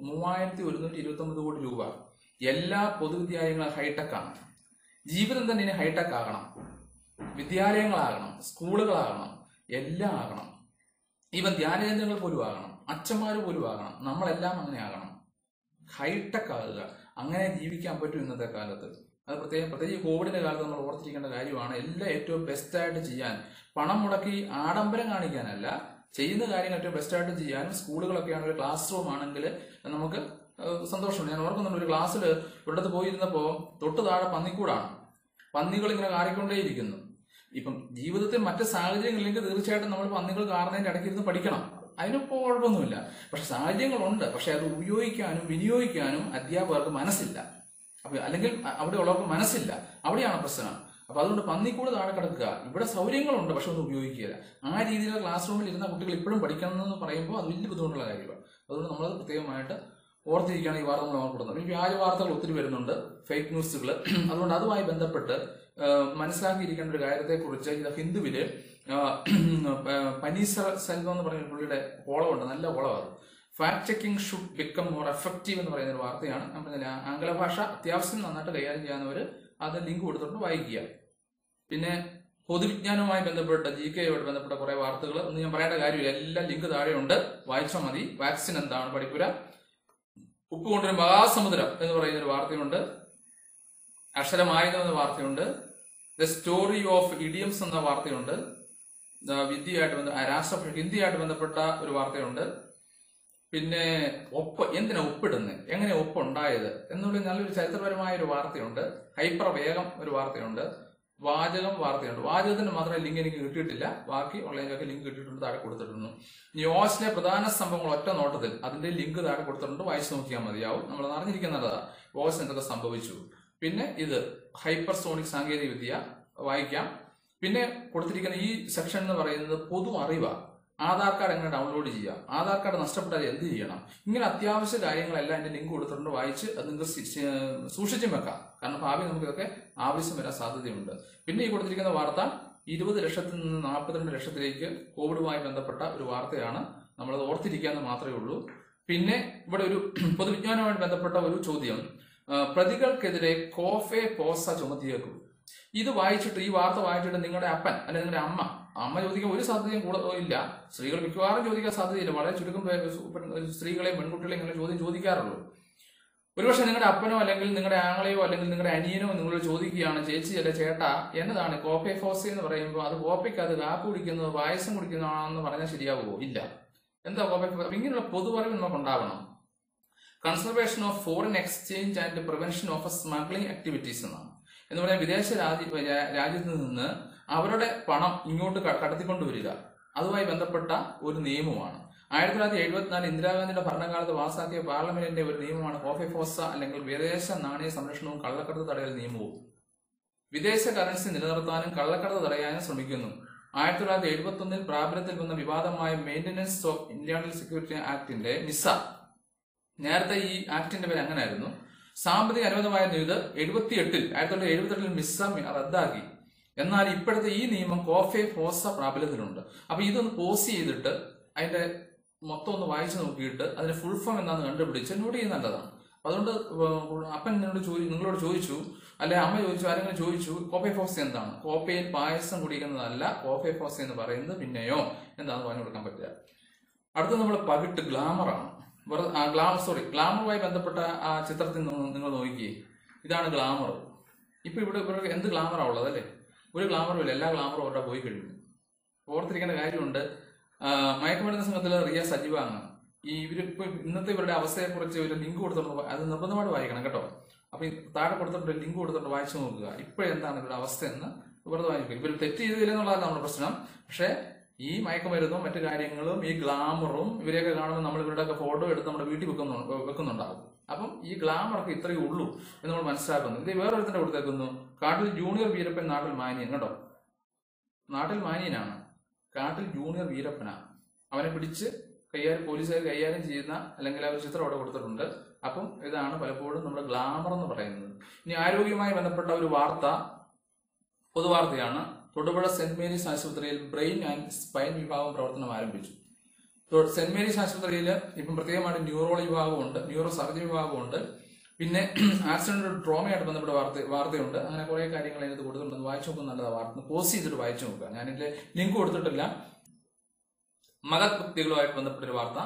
3129 കോടി രൂപ. എല്ലാ പൊതുവിദ്യാലയങ്ങളും ഹൈടെക് ആണ്. ജീവിതം തന്നെ ഇനി ഹൈടെക് ആകണം. വിദ്യാലയങ്ങളാകണം, സ്കൂളുകളാകണം, എല്ലാം ആകണം. ഈവൻ ധ്യാനകേന്ദ്രങ്ങൾ പോലും ആകണം, അച്ഛന്മാർ പോലും ആകണം. നമ്മളെല്ലാം അങ്ങനെ ആകണം, ഹൈടെക് ആകുക. അങ്ങനെ ജീവിക്കാൻ പറ്റും ഇന്നത്തെ കാലത്ത്. അത് പ്രത്യേകിച്ച് കോവിഡിന്റെ കാലത്ത് നമ്മൾ ഓർത്തിരിക്കേണ്ട കാര്യമാണ്. എല്ലാം ഏറ്റവും ബെസ്റ്റായിട്ട് ചെയ്യാൻ, പണം മുടക്കി ആഡംബരം കാണിക്കാനല്ല, ചെയ്യുന്ന കാര്യങ്ങൾ ഏറ്റവും ബെസ്റ്റായിട്ട് ചെയ്യാനും. സ്കൂളുകളൊക്കെ ആണെങ്കിൽ ക്ലാസ് റൂം ആണെങ്കിൽ നമുക്ക് സന്തോഷമുണ്ട്. ഞാൻ ഓർക്കുന്നുണ്ട്, ഒരു ക്ലാസ്സിൽ ഇവിടത്ത് പോയിരുന്നപ്പോൾ തൊട്ട് താഴെ പന്നിക്കൂടാണ്. പന്നികൾ ഇങ്ങനെ കാറിക്കൊണ്ടേയിരിക്കുന്നു. ഇപ്പം ജീവിതത്തിൽ മറ്റ് സാഹചര്യങ്ങളില്ലെങ്കിൽ തീർച്ചയായിട്ടും നമ്മൾ പന്നികൾ കാറുന്നതിന്റെ ഇടയ്ക്കിരുന്ന് പഠിക്കണം. അതിനിപ്പോൾ കുഴപ്പമൊന്നുമില്ല. പക്ഷെ സാഹചര്യങ്ങളുണ്ട്, പക്ഷെ അത് ഉപയോഗിക്കാനും വിനിയോഗിക്കാനും അധ്യാപകർക്ക് മനസ്സില്ല. അപ്പൊ അല്ലെങ്കിൽ അവിടെ ഉള്ളവർക്ക് മനസ്സില്ല. അവിടെയാണ് പ്രശ്നം. അപ്പൊ അതുകൊണ്ട് പന്നിക്കൂട് താഴെ കിടക്കുക. ഇവിടെ സൗകര്യങ്ങളുണ്ട്, പക്ഷെ ഒന്നും ഉപയോഗിക്കുകയില്ല. ആ രീതിയിലുള്ള ക്ലാസ് റൂമിൽ ഇരുന്ന കുട്ടികൾ ഇപ്പോഴും പഠിക്കണം എന്ന് പറയുമ്പോൾ അത് വലിയ ബുദ്ധിമുട്ടുള്ള കാര്യമാണ്. അതുകൊണ്ട് നമ്മളത് പ്രത്യേകമായിട്ട് ഓർത്തിരിക്കുകയാണ് ഈ വാർത്ത നമ്മൾ ഓർക്കുന്നത്. ഈ വ്യാജ വാർത്തകൾ ഒത്തിരി വരുന്നുണ്ട്, ഫേക്ക് ന്യൂസുകൾ. അതുകൊണ്ട് അതുമായി ബന്ധപ്പെട്ട് മനസ്സിലാക്കിയിരിക്കേണ്ട ഒരു കാര്യത്തെക്കുറിച്ച് ഇത് ഹിന്ദുവില് പനീസർ സെൽവം എന്ന് പറയുന്ന പുള്ളിയുടെ കോളമുണ്ട്, നല്ല കോളമാണ്. Fact checking should become more effective എന്ന് പറയുന്ന ഒരു വാർത്തയാണ്. നമ്മൾ ആംഗല ഭാഷ അത്യാവശ്യം നന്നായിട്ട് കൈകാര്യം ചെയ്യാവുന്നവർ അത് ലിങ്ക് കൊടുത്തിട്ട് വായിക്കുക. പിന്നെ പൊതുവിജ്ഞാനവുമായി ബന്ധപ്പെട്ട GK-യുമായിട്ട് ബന്ധപ്പെട്ട കുറെ വാർത്തകൾ ഒന്നും ഞാൻ പറയേണ്ട കാര്യമില്ല, എല്ലാം ലിങ്ക് താഴെയുണ്ട്, വായിച്ചാൽ മതി. വാക്സിൻ എന്താണ് പഠിപ്പുര, ഉപ്പ് കൊണ്ടൊരു മഹാസമുദ്രം എന്ന് പറയുന്ന ഒരു വാർത്തയുണ്ട്, അക്ഷരമായുധം എന്ന വാർത്തയുണ്ട്, ദ സ്റ്റോറി ഓഫ് ഇഡിയംസ് എന്ന വാർത്തയുണ്ട്, ഹിന്ദിയായിട്ട് ബന്ധപ്പെട്ട ഒരു വാർത്തയുണ്ട്. പിന്നെ എന്തിനാ ഒപ്പിടുന്നത്, എങ്ങനെ ഒപ്പുണ്ടായത് എന്നുള്ള നല്ലൊരു ചരിത്രപരമായ ഒരു വാർത്തയുണ്ട്. ഹൈപ്പർ വേഗം ഒരു വാർത്തയുണ്ട്, വാർത്തയുണ്ട്. വാചകത്തിന് മാത്രമേ ലിങ്ക് എനിക്ക് കിട്ടിയിട്ടില്ല, ബാക്കി ഉള്ളതിനൊക്കെ ലിങ്ക് കിട്ടിയിട്ടുണ്ട്, താഴെ കൊടുത്തിട്ടുണ്ട്. ന്യൂസിലെ പ്രധാന സംഭവങ്ങൾ ഒറ്റ നോട്ടത്തിൽ അതിന്റെ ലിങ്ക് താഴെ കൊടുത്തിട്ടുണ്ട്, വായിച്ചു നോക്കിയാൽ മതിയാവും. നമ്മൾ അറിഞ്ഞിരിക്കുന്നതാ വോസ് എന്തൊക്കെ സംഭവിച്ചു. പിന്നെ ഇത് ഹൈപ്പർസോണിക് സാങ്കേതിക വിദ്യ വായിക്കാം. പിന്നെ കൊടുത്തിരിക്കുന്ന ഈ സെക്ഷൻ എന്ന് പറയുന്നത് പൊതു അറിവാണ്. ആധാർ കാർഡ് എങ്ങനെ ഡൗൺലോഡ് ചെയ്യാം, ആധാർ കാർഡ് നഷ്ടപ്പെട്ടാൽ എന്ത് ചെയ്യണം, ഇങ്ങനെ അത്യാവശ്യ കാര്യങ്ങളെല്ലാം എന്റെ ലിങ്ക് കൊടുത്തിട്ടുണ്ട്, വായിച്ച് അത് നിങ്ങൾക്ക് സൂക്ഷിച്ചും വെക്കാം. കാരണം ഭാവി നമുക്ക് ഇതൊക്കെ ആവശ്യം വരാൻ സാധ്യതയുണ്ട്. പിന്നെ ഈ കൊടുത്തിരിക്കുന്ന വാർത്ത 20 ലക്ഷത്തിൽ നിന്ന് 42 ലക്ഷത്തിലേക്ക് കോവിഡുമായി ബന്ധപ്പെട്ട ഒരു വാർത്തയാണ്. നമ്മളത് ഓർത്തിരിക്കാന്ന് മാത്രമേ ഉള്ളൂ. പിന്നെ ഇവിടെ ഒരു പൊതുവിജ്ഞാനവുമായി ബന്ധപ്പെട്ട ഒരു ചോദ്യം, പ്രതികൾക്കെതിരെ കോഫെ പോസ ചുമത്തിയേക്കും. ഇത് വായിച്ചിട്ട്, ഈ വാർത്ത വായിച്ചിട്ട് നിങ്ങളുടെ അപ്പൻ അല്ലെങ്കിൽ നിങ്ങളുടെ അമ്മ ചോദിക്കാൻ ഒരു സാധ്യതയും ഇല്ല. സ്ത്രീകൾ മിക്കവാറും ചോദിക്കാൻ സാധ്യതയില്ല. വളരെ ചുരുക്കം സ്ത്രീകളെയും പെൺകുട്ടികളെയും ഇങ്ങനെ ചോദ്യം ചോദിക്കാറുള്ളൂ. ഒരുപക്ഷെ നിങ്ങളുടെ അപ്പനോ അല്ലെങ്കിൽ നിങ്ങളുടെ ആങ്ങളെയോ അല്ലെങ്കിൽ നിങ്ങളുടെ അനിയനോ നിങ്ങളോട് ചോദിക്കുകയാണ്, ചേച്ചി അല്ലെ ചേട്ടാ എന്നതാണ് കോപ്പെ ഫോസ എന്ന് പറയുമ്പോൾ, അത് കോപ്പയ്ക്ക് അത് കാപ്പ് കുടിക്കുന്നത് പായസം കുടിക്കുന്നതാണെന്ന് പറഞ്ഞാൽ ശരിയാവുമോ? ഇല്ല. എന്താ കോപ്പെ? ഇങ്ങനെയുള്ള പൊതുവറിവ് നമുക്ക് ഉണ്ടാവണം. Conservation of foreign exchange and prevention of smuggling activities എന്നാണ്. എന്ന് പറഞ്ഞാൽ വിദേശ രാജ്യത്ത് നിന്ന് അവരുടെ പണം ഇങ്ങോട്ട് കടത്തിക്കൊണ്ടുവരിക, അതുമായി ബന്ധപ്പെട്ട ഒരു നിയമമാണ്. 1974 ഇന്ദിരാഗാന്ധിയുടെ ഭരണകാലത്ത് പാസാക്കിയ പാർലമെന്റിന്റെ ഒരു നിയമമാണ് കോഫെ ഫോസ അല്ലെങ്കിൽ വിദേശ നാണയ സംരക്ഷണവും കള്ളക്കടത്ത് തടയൽ നിയമവും. വിദേശ കറൻസി നിലനിർത്താനും കള്ളക്കടത്ത് തടയാനും ശ്രമിക്കുന്നു. 1971 പ്രാബല്യത്തിൽ വന്ന വിവാദമായ മെയിന്റനൻസ് ഓഫ് ഇന്റേണൽ സെക്യൂരിറ്റി ആക്ടിന്റെ മിസ, നേരത്തെ ഈ ആക്ടിന്റെ പേര് അങ്ങനെയായിരുന്നു. സാമ്പത്തിക അനുവദമായിരുന്നു ഇത്. 1978 മിസ റദ്ദാക്കി. എന്നാൽ ഇപ്പോഴത്തെ ഈ നിയമം കോഫെ ഫോസ പ്രാബല്യത്തിലുണ്ട്. അപ്പൊ ഇതൊന്ന് പോസ് ചെയ്തിട്ട് അതിന്റെ മൊത്തം ഒന്ന് വായിച്ചു നോക്കിയിട്ട് അതിന്റെ ഫുൾ ഫോം എന്താണെന്ന് കണ്ടുപിടിച്ച് നോട്ട് ചെയ്യുന്നത് നല്ലതാണ്. അതുകൊണ്ട് അപ്പൻ നിങ്ങളോട് ചോദിച്ചു, അല്ലെ അമ്മ ചോദിച്ചു, ആരെങ്കിലും ചോദിച്ചു കോഫെ ഫോസ എന്താണ്? കോപ്പയിൽ പായസം കുടിക്കുന്നതല്ല കോഫെ ഫോസ എന്ന് പറയുന്നത്, പിന്നെയോ എന്താണെന്ന് പറഞ്ഞു കൊടുക്കാൻ പറ്റില്ല. അടുത്ത നമ്മൾ പകിട്ട് ഗ്ലാമറാണ്. ഗ്ലാമറുമായി ബന്ധപ്പെട്ട ആ ചിത്രത്തിൽ നിങ്ങൾ നോക്കിയേ, ഇതാണ് ഗ്ലാമർ. ഇപ്പൊ ഇവിടെ ഇവർക്ക് എന്ത് ഗ്ലാമറാ ഉള്ളത് അല്ലേ? ഒരു ഗ്ലാമറും ഇല്ല, എല്ലാ ഗ്ലാമറും അവരുടെ പോയി കഴിഞ്ഞു. ഓർത്തിരിക്കേണ്ട കാര്യമുണ്ട്, മയക്കുമരുന്ന് സംഘത്തിലെ റിയ സജീവാണ്. ഇവരിപ്പോ ഇന്നത്തെ ഇവരുടെ അവസ്ഥയെക്കുറിച്ച് ഒരു ലിങ്ക് കൊടുത്തിട്ടുണ്ട്, അത് നിർബന്ധമായിട്ട് വായിക്കണം കേട്ടോ. അപ്പൊ താഴെ കൊടുത്തിട്ട് ലിങ്ക് കൊടുത്തിട്ട് വായിച്ചു നോക്കുക, ഇപ്പോഴെന്താണ് ഇവരുടെ അവസ്ഥ എന്ന് വെറുതെ വായിക്കുക. ഇവർ തെറ്റ് ചെയ്തില്ല എന്നുള്ളതാണ് നമ്മുടെ പ്രശ്നം. പക്ഷെ ഈ മയക്കുമരുന്നും മറ്റു കാര്യങ്ങളും ഈ ഗ്ലാമറും ഇവരെയൊക്കെ കാണുമ്പോൾ നമ്മൾ ഇവരുടെയൊക്കെ ഫോട്ടോ എടുത്ത് നമ്മുടെ വീട്ടിൽ വെക്കുന്നുണ്ടാകും. അപ്പം ഈ ഗ്ലാമറൊക്കെ ഇത്രയേ ഉള്ളൂ എന്ന് നമ്മൾ മനസ്സിലാക്കുന്നു. ഇത് വേറൊരുത്തിന്റെ കൊടുത്തേക്കുന്നു, കാട്ടിൽ ജൂനിയർ വീരപ്പൻ നാട്ടിൽ മാനിയൻ. കേട്ടോ, നാട്ടിൽ മാനിയനാണ്, കാട്ടിൽ ജൂനിയർ വീരപ്പനാണ്. അവനെ പിടിച്ച് പോലീസുകാർ കൈകാര്യം ചെയ്യുന്ന അല്ലെങ്കിൽ ആ ഒരു ചിത്രം അവിടെ കൊടുത്തിട്ടുണ്ട്. അപ്പം ഇതാണ് പലപ്പോഴും നമ്മുടെ ഗ്ലാമർ എന്ന് പറയുന്നത്. ഇനി ആരോഗ്യവുമായി ബന്ധപ്പെട്ട ഒരു വാർത്ത, പൊതുവാർത്തയാണ്. തൊടുപുഴ സെന്റ് മേരീസ് ആശുപത്രിയിൽ ബ്രെയിൻ ആൻഡ് സ്പൈൻ വിഭാഗം പ്രവർത്തനം ആരംഭിച്ചു. സെന്റ് മേരീസ് ആശുപത്രിയിൽ ഇപ്പം പ്രത്യേകമായിട്ട് ന്യൂറോളജി വിഭാഗമുണ്ട്, ന്യൂറോ സർജറി വിഭാഗമുണ്ട്, പിന്നെ ആക്സിഡന്റ് ട്രോമയായിട്ട് ബന്ധപ്പെട്ട വാർത്തയുണ്ട്. അങ്ങനെ കുറെ കാര്യങ്ങൾ അതിനകത്ത് കൊടുത്തിട്ടുണ്ട്. വായിച്ചു നോക്കുന്നത് നല്ലതാണ്. വാർത്ത പോസ്റ്റ് ചെയ്തിട്ട് വായിച്ചു നോക്കുക. ഞാനിതിന്റെ ലിങ്ക് കൊടുത്തിട്ടില്ല. മഹത് വ്യക്തികളുമായിട്ട് ബന്ധപ്പെട്ടൊരു വാർത്ത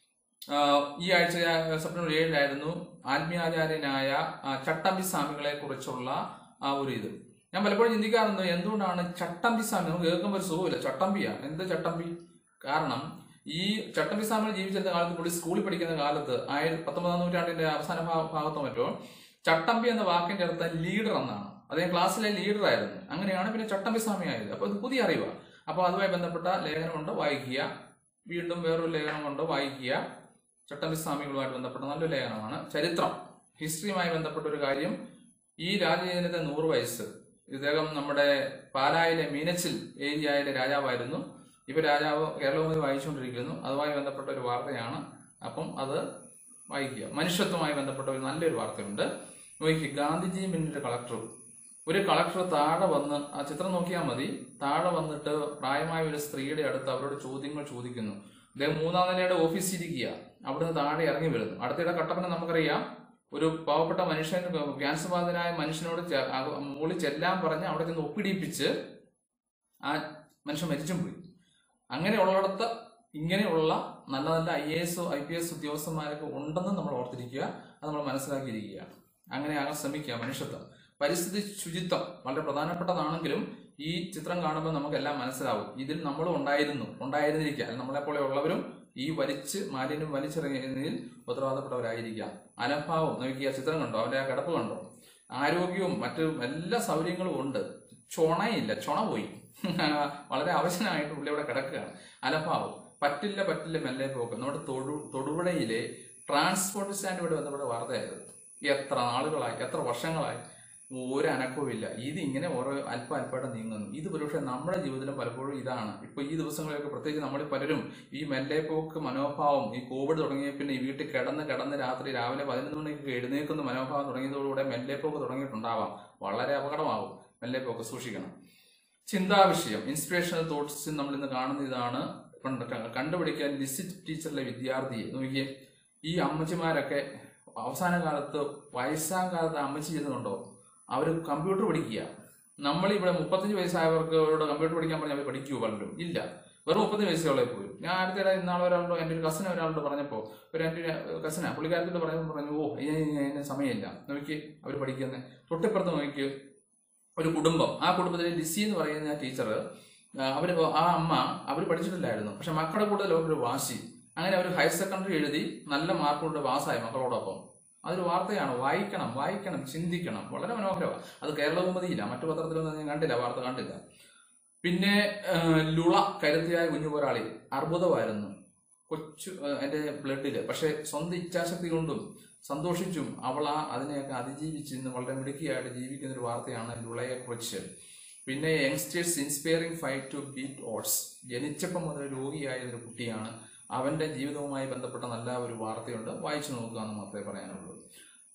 ഈ ആഴ്ച സെപ്റ്റംബർ 7 ആത്മീയാചാര്യനായ ചട്ടമ്പി സ്വാമികളെ കുറിച്ചുള്ള ആ ഒരു ഇത് ഞാൻ പലപ്പോഴും ചിന്തിക്കാറുണ്ട്, എന്തുകൊണ്ടാണ് ചട്ടമ്പി സ്വാമി നമുക്ക് കേൾക്കുമ്പോൾ ഒരു സുഖമില്ല. ചട്ടമ്പിയാ, എന്ത് ചട്ടമ്പി? കാരണം ഈ ചട്ടമ്പി സ്വാമികൾ ജീവിച്ചിരുന്ന കാലത്ത് കൂടി സ്കൂളിൽ പഠിക്കുന്ന കാലത്ത് 19-ാം നൂറ്റാണ്ടിന്റെ അവസാന ഭാഗത്തോ മറ്റോ ചട്ടമ്പി എന്ന വാക്കിന്റെ അർത്ഥം ലീഡർ എന്നാണ്. അദ്ദേഹം ക്ലാസ്സിലെ ലീഡർ ആയിരുന്നു. അങ്ങനെയാണ് പിന്നെ ചട്ടമ്പി സ്വാമി ആയത്. അപ്പൊ ഇത് പുതിയ അറിവാണ്. അപ്പൊ അതുമായി ബന്ധപ്പെട്ട ലേഖനമുണ്ട്, വായിക്കുക. വീണ്ടും വേറൊരു ലേഖനമുണ്ട്, വായിക്കുക. ചട്ടമ്പി സ്വാമികളുമായിട്ട് ബന്ധപ്പെട്ട നല്ലൊരു ലേഖനമാണ്. ചരിത്രം, ഹിസ്റ്ററിയുമായി ബന്ധപ്പെട്ട ഒരു കാര്യം. ഈ രാജജീവനത്തെ 100 വയസ്സ്. ഇദ്ദേഹം നമ്മുടെ പാലായിലെ മീനച്ചിൽ ഏരിയയിലെ രാജാവായിരുന്നു. ഇപ്പൊ രാജാവ് കേരളവുമായി വായിച്ചുകൊണ്ടിരിക്കുന്നു. അതുമായി ബന്ധപ്പെട്ട ഒരു വാർത്തയാണ്. അപ്പം അത് വായിക്കുക. മനുഷ്യത്വമായി ബന്ധപ്പെട്ട ഒരു നല്ലൊരു വാർത്തയുണ്ട്, നോക്കിക്കുക. ഗാന്ധിജിയും പിന്നീട് കളക്ടറും. ഒരു കളക്ടർ താഴെ വന്ന്, ആ ചിത്രം നോക്കിയാൽ മതി, താഴെ വന്നിട്ട് പ്രായമായ ഒരു സ്ത്രീയുടെ അടുത്ത് അവരോട് ചോദ്യങ്ങൾ ചോദിക്കുന്നു. അദ്ദേഹം 3-ാം നിലയുടെ ഓഫീസിൽ ഇരിക്കുക. അവിടുന്ന് താഴെ ഇറങ്ങി വരുന്നു. അടുത്തിടെ കട്ടപ്പന നമുക്കറിയാം, ഒരു പാവപ്പെട്ട മനുഷ്യൻ, ക്യാൻസർ ബാധിതനായ മനുഷ്യനോട് മുകളിൽ ചെല്ലാൻ പറഞ്ഞ് അവിടെ ചെന്ന് ഒപ്പിടിപ്പിച്ച് ആ മനുഷ്യൻ മരിച്ചും പോയി. അങ്ങനെയുള്ളിടത്ത് ഇങ്ങനെയുള്ള നല്ല നല്ല IAS IPS ഉദ്യോഗസ്ഥന്മാരൊക്കെ ഉണ്ടെന്ന് നമ്മൾ ഓർത്തിരിക്കുക, അത് നമ്മൾ മനസ്സിലാക്കിയിരിക്കുക. അങ്ങനെ ആകാൻ ശ്രമിക്കുക. മനുഷ്യത്വം, പരിസ്ഥിതി ശുചിത്വം വളരെ പ്രധാനപ്പെട്ടതാണെങ്കിലും ഈ ചിത്രം കാണുമ്പോൾ നമുക്കെല്ലാം മനസ്സിലാവും, ഇതിൽ നമ്മളും ഉണ്ടായിരുന്നിരിക്കുക. നമ്മളെപ്പോലെ ഉള്ളവരും ഈ മാലിന്യം വലിച്ചെറിയുന്നതിൽ ഉത്തരവാദപ്പെട്ടവരായിരിക്കാം. അനഭാവം നോക്കിയ ചിത്രം കണ്ടോ, അവന്റെ ആ കിടപ്പ് കണ്ടോ, ആരോഗ്യവും മറ്റു എല്ലാ സൗകര്യങ്ങളും ഉണ്ട്, ചൊണയില്ല, ചൊണ പോയി, വളരെ അവശനായിട്ട് പുള്ളി അവിടെ കിടക്കുകയാണ്. അനഭാവം, പറ്റില്ല മെല്ലെ പോക്ക്. നമ്മുടെ തൊടുപുഴയിലെ ട്രാൻസ്പോർട്ട് സ്റ്റാൻഡുമായിട്ട് ബന്ധപ്പെട്ട വാർത്തയായത്. എത്ര നാളുകളായി, എത്ര വർഷങ്ങളായി, ഒരു അനക്കവും ഇല്ല. ഇത് ഇങ്ങനെ ഓരോ അല്പമായിട്ട് നീങ്ങുന്നു. ഇത് പക്ഷേ നമ്മുടെ ജീവിതത്തിലും പലപ്പോഴും ഇതാണ്. ഇപ്പൊ ഈ ദിവസങ്ങളിലൊക്കെ പ്രത്യേകിച്ച് നമ്മളിൽ പലരും ഈ മെല്ലെപ്പോക്ക് മനോഭാവം, ഈ കോവിഡ് തുടങ്ങിയ പിന്നെ ഈ വീട്ടിൽ കിടന്ന് രാത്രി രാവിലെ 11 മണിക്ക് എഴുന്നേൽക്കുന്ന മനോഭാവം തുടങ്ങിയതോടുകൂടെ മെല്ലെപ്പോക്ക് തുടങ്ങിയിട്ടുണ്ടാവാം. വളരെ അപകടമാവും. മെല്ലെപ്പോക്ക് സൂക്ഷിക്കണം. ചിന്താവിഷയം, ഇൻസ്പിറേഷണൽ തോട്ട്സ് നമ്മൾ ഇന്ന് കാണുന്ന ഇതാണ്. കണ്ടുപിടിക്കാൻ ലിസിറ്റ് ടീച്ചറിലെ വിദ്യാർത്ഥിയെ നോക്കിയേ. ഈ അമ്മച്ചിമാരൊക്കെ അവസാന കാലത്ത് വയസ്സാം കാലത്ത് അമ്മച്ചി ചെയ്യുന്നുണ്ടോ? അവർ കമ്പ്യൂട്ടർ പഠിക്കുക. നമ്മളിവിടെ 35 വയസ്സായവർക്ക് കമ്പ്യൂട്ടർ പഠിക്കാൻ പറഞ്ഞാൽ അവർ പഠിക്കുമോ? പലരും ഇല്ല. വെറും 30 വയസ്സുകളെ പോയി. ഞാൻ അടുത്തിടെ ഇന്നാളെ എൻ്റെ ഒരു കസിനെ ഒരാളോട് പറഞ്ഞപ്പോൾ, എൻ്റെ കസിനാ, പുള്ളിക്കാരത്തോട് പറഞ്ഞു, ഓ അതിന് സമയമില്ല. നോക്കി അവർ പഠിക്കുന്നത്. തൊട്ടിപ്പുറത്ത് നോക്കി ഒരു കുടുംബം, ആ കുടുംബത്തിലെ ലിസി എന്ന് പറയുന്ന ആ ടീച്ചർ, ആ അമ്മ അവർ പഠിച്ചിട്ടില്ലായിരുന്നു. പക്ഷെ മക്കളുടെ കൂടുതൽ അവരൊരു വാശി. അങ്ങനെ അവർ ഹയർ സെക്കൻഡറി എഴുതി നല്ല മാർക്കോട് പാസ്സായി മക്കളോടൊപ്പം. അതൊരു വാർത്തയാണ്. വായിക്കണം, ചിന്തിക്കണം. വളരെ മനോഹരമാണ്. അത് കേരളകൗമുദിയില്ല, മറ്റു പത്രത്തിലൊന്നും ഞാൻ കണ്ടില്ല, വാർത്ത കണ്ടില്ല. പിന്നെ ലുള, കരുത്തിയായ കുഞ്ഞു പോരാളി, അർബുദമായിരുന്നു എന്റെ ബ്ലഡില്. പക്ഷെ സ്വന്തം ഇച്ഛാശക്തി കൊണ്ടും സന്തോഷിച്ചും അവൾ അതിനെയൊക്കെ അതിജീവിച്ച് ഇന്ന് വളരെ മിടുക്കിയായിട്ട് ജീവിക്കുന്ന ഒരു വാർത്തയാണ് ലുളയെ കുറിച്ച്. പിന്നെ youngsters inspiring fight to beat odds, ജനിച്ചപ്പം മുതൽ രോഗിയായ ഒരു കുട്ടിയാണ്. അവന്റെ ജീവിതവുമായി ബന്ധപ്പെട്ട നല്ല ഒരു വാർത്തയുണ്ട്, വായിച്ചു നോക്കുക എന്ന് മാത്രമേ പറയാനുള്ളൂ.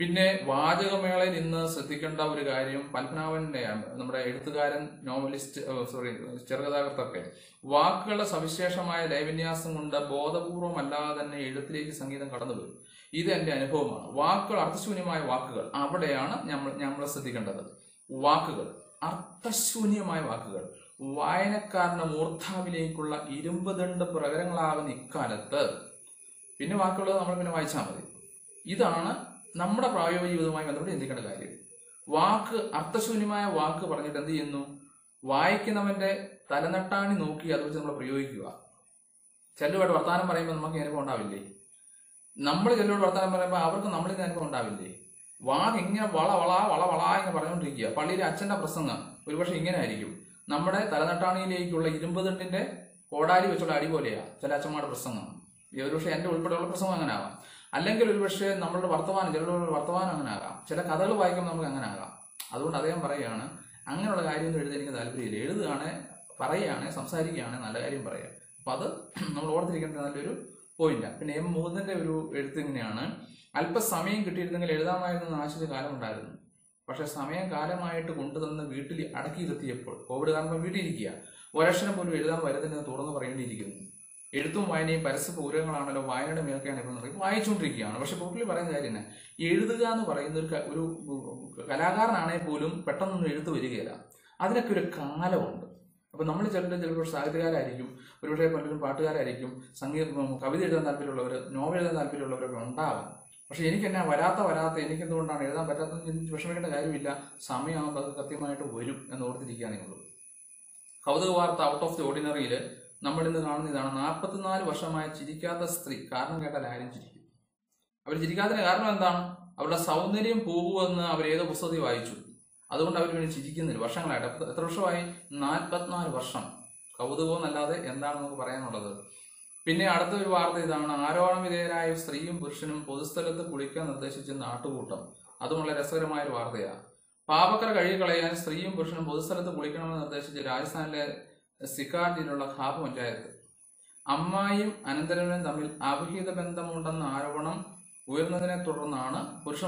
പിന്നെ വാചകമേളയിൽ ഇന്ന് ശ്രദ്ധിക്കേണ്ട ഒരു കാര്യം, പത്മനാഭന്റെ നമ്മുടെ എഴുത്തുകാരൻ, നോവലിസ്റ്റ്, ചെറുകഥാകൃത്തൊക്കെ വാക്കുകളുടെ സവിശേഷമായ ലയവിന്യാസം കൊണ്ട് ബോധപൂർവം അല്ലാതെ തന്നെ എഴുത്തിലേക്ക് സംഗീതം കടന്നു വരും. ഇത് എന്റെ അനുഭവമാണ്. വാക്കുകൾ, അർത്ഥശൂന്യമായ വാക്കുകൾ, അവിടെയാണ് നമ്മൾ ശ്രദ്ധിക്കേണ്ടത്. വാക്കുകൾ, അർത്ഥശൂന്യമായ വാക്കുകൾ വായനക്കാരന്റെ മൂർധാവിലേക്കുള്ള ഇരുമ്പ് ദണ്ട് പ്രകരങ്ങളാകുന്ന ഇക്കാലത്ത് പിന്നെ വാക്കുകൾ നമ്മൾ പിന്നെ വായിച്ചാൽ മതി. ഇതാണ് നമ്മുടെ പ്രായോഗിക ജീവിതവുമായി ബന്ധപ്പെട്ട് ചിന്തിക്കേണ്ട കാര്യം. വാക്ക്, അർത്ഥശൂന്യമായ വാക്ക് പറഞ്ഞിട്ട് എന്ത് ചെയ്യുന്നു? വായിക്കുന്നവന്റെ തലനട്ടാണി നോക്കി അത് വെച്ച് നമ്മൾ പ്രയോഗിക്കുക. ചിലരുമായിട്ട് വർത്തമാനം പറയുമ്പോൾ നമുക്ക് അനുഭവം ഉണ്ടാവില്ലേ? നമ്മൾ ചിലരോട് വർത്തമാനം പറയുമ്പോൾ അവർക്ക് നമ്മളിന് അനുഭവം ഉണ്ടാവില്ലേ? വാക്ക് ഇങ്ങനെ വള ഇങ്ങനെ പറഞ്ഞുകൊണ്ടിരിക്കുക. പള്ളിയിലെ അച്ഛന്റെ പ്രസംഗം ഒരുപക്ഷെ ഇങ്ങനെ ആയിരിക്കും. നമ്മുടെ തലനട്ടാണിയിലേക്കുള്ള ഇരുമ്പ് തണ്ടിന്റെ കോടാലി വെച്ചുള്ള അടി പോലെയാ ചില അച്ഛന്മാരുടെ പ്രസംഗം. ഒരുപക്ഷെ എന്റെ ഉൾപ്പെടെയുള്ള പ്രസംഗം അങ്ങനെ ആവാം. അല്ലെങ്കിൽ ഒരുപക്ഷെ നമ്മളുടെ വർത്തമാനം, ചിലരുടെ വർത്തമാനം അങ്ങനെ ആകാം. ചില കഥകൾ വായിക്കുമ്പോൾ നമുക്ക് അങ്ങനെ ആകാം. അതുകൊണ്ട് അദ്ദേഹം പറയുകയാണ്, അങ്ങനെയുള്ള കാര്യമൊന്നും എഴുതി എനിക്ക് താല്പര്യമില്ല. എഴുതുകയാണെ, പറയുകയാണെ, സംസാരിക്കുകയാണെ നല്ല കാര്യം പറയാം. അപ്പൊ അത് നമ്മൾ ഓർത്തിരിക്കേണ്ട നല്ലൊരു പോയിന്റാണ്. പിന്നെ എം മുകുന്ദന്റെ ഒരു എഴുത്ത് ഇങ്ങനെയാണ്: അല്പസമയം കിട്ടിയിരുന്നെങ്കിൽ എഴുതാമായിരുന്നു ആശിച്ച കാലം ഉണ്ടായിരുന്നു. പക്ഷെ സമയം കാലമായിട്ട് കൊണ്ടുതന്ന് വീട്ടിൽ അടക്കിയിരുത്തിയപ്പോൾ, കോവിഡ് കാരണം വീട്ടിലിരിക്കുക, ഒരക്ഷരം പോലും എഴുതാൻ വരുന്നില്ലെന്ന് തുറന്നു പറയേണ്ടിയിരിക്കുന്നു. എഴുത്തും വായനയും പരസ്യ പൂരകങ്ങളാണല്ലോ, വായനയുടെ മേൽക്കാണ് ഇപ്പം വായിച്ചുകൊണ്ടിരിക്കുകയാണ്. പക്ഷെ പുള്ളി പറയുന്ന കാര്യം തന്നെ, എഴുതുക എന്ന് പറയുന്ന ഒരു കലാകാരനാണെങ്കിൽ പോലും പെട്ടെന്നൊന്നും എഴുത്ത് വരികയില്ല. അതിനൊക്കെ ഒരു കാലമുണ്ട്. അപ്പൊ നമ്മൾ ചിലപ്പോൾ സാഹിത്യകാരായിരിക്കും, ഒരുപക്ഷെ പലരും പാട്ടുകാരായിരിക്കും, കവിത എഴുതാൻ താല്പര്യമുള്ളവർ, നോവൽ എഴുതാൻ താല്പര്യമുള്ളവരൊക്കെ ഉണ്ടാവാം. പക്ഷെ എനിക്ക് എന്നാ വരാത്ത എനിക്ക് എന്തുകൊണ്ടാണ് എഴുതാൻ പറ്റാത്തതെന്ന് ചിന്തിച്ച് വിഷമിക്കേണ്ട കാര്യമില്ല. സമയമാകുമ്പോൾ അത് കൃത്യമായിട്ട് വരും എന്ന് ഓർത്തിരിക്കുകയാണ് നിങ്ങൾ. കൗതുക വാർത്ത ഔട്ട് ഓഫ് ദി ഓർഡിനറിയിൽ നമ്മൾ ഇന്ന് കാണുന്ന ഇതാണ്: 44 വർഷമായ ചിരിക്കാത്ത സ്ത്രീ. കാരണം കേട്ടാൽ ആരും ചിരിക്കും. അവർ ചിരിക്കാത്തതിന് കാരണം എന്താണ്? അവരുടെ സൗന്ദര്യം പോകുമെന്ന് അവർ ഏതോ പുസ്തകത്തിൽ വായിച്ചു. അതുകൊണ്ട് അവർ പിന്നെ ചിരിക്കുന്നില്ല വർഷങ്ങളായിട്ട്. എത്ര വർഷമായി? 44 വർഷം. കൗതുകമെന്നല്ലാതെ എന്താണ് നമുക്ക് പറയാനുള്ളത്? പിന്നെ അടുത്ത ഒരു വാർത്ത ഇതാണ്: ആരോപണ വിധേയരായ സ്ത്രീയും പുരുഷനും പൊതുസ്ഥലത്ത് കുളിക്കാൻ നിർദ്ദേശിച്ച നാട്ടുകൂട്ടം. അതും വളരെ രസകരമായ ഒരു വാർത്തയാണ്. പാപക്കര കഴുകിക്കളയാൻ സ്ത്രീയും പുരുഷനും പൊതുസ്ഥലത്ത് കുളിക്കണമെന്ന് നിർദ്ദേശിച്ച് രാജസ്ഥാനിലെ സിക്കാർ ജില്ലയിലുള്ള ഖാബ് പഞ്ചായത്ത്. അമ്മായിയും അനന്തരവനും തമ്മിൽ അവിഹിത ബന്ധമുണ്ടെന്ന ആരോപണം ഉയർന്നതിനെ തുടർന്നാണ് പുരുഷൻ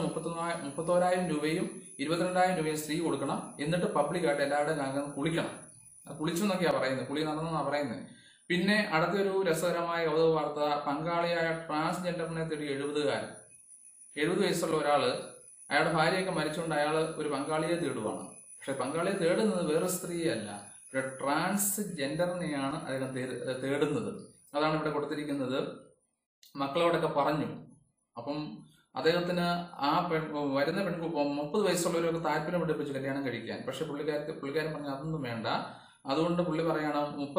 31,000 രൂപയും 22,000 രൂപയും സ്ത്രീ കൊടുക്കണം, എന്നിട്ട് പബ്ലിക്കായിട്ട് എല്ലാവരുടെയും കാര്യം കുളിക്കണം. കുളിച്ചു എന്നൊക്കെയാ പറയുന്നത്, കുളി നടന്നെന്നാണ് പറയുന്നത്. പിന്നെ അടുത്തൊരു രസകരമായ കൗതുക വാർത്ത: പങ്കാളിയായ ട്രാൻസ്ജെൻഡറിനെ തേടി 70 വയസ്സുള്ള ഒരാള്, അയാളുടെ ഭാര്യയൊക്കെ മരിച്ചുകൊണ്ട് അയാൾ ഒരു പങ്കാളിയെ തേടുവാണ്. പക്ഷെ പങ്കാളിയെ തേടുന്നത് വേറെ സ്ത്രീയല്ല, ഒരു ട്രാൻസ്ജെൻഡറിനെയാണ് അദ്ദേഹം തേടുന്നത്. അതാണ് ഇവിടെ കൊടുത്തിരിക്കുന്നത്. മക്കളോടൊക്കെ പറഞ്ഞു. അപ്പം അദ്ദേഹത്തിന് ആ വരുന്ന 30 വയസ്സുള്ളവരൊക്കെ താല്പര്യം പഠിപ്പിച്ചു കല്യാണം കഴിക്കാൻ. പക്ഷെ പുള്ളിക്കാരൻ പറഞ്ഞു അതൊന്നും വേണ്ട. അതുകൊണ്ട് പുള്ളി പറയാണ്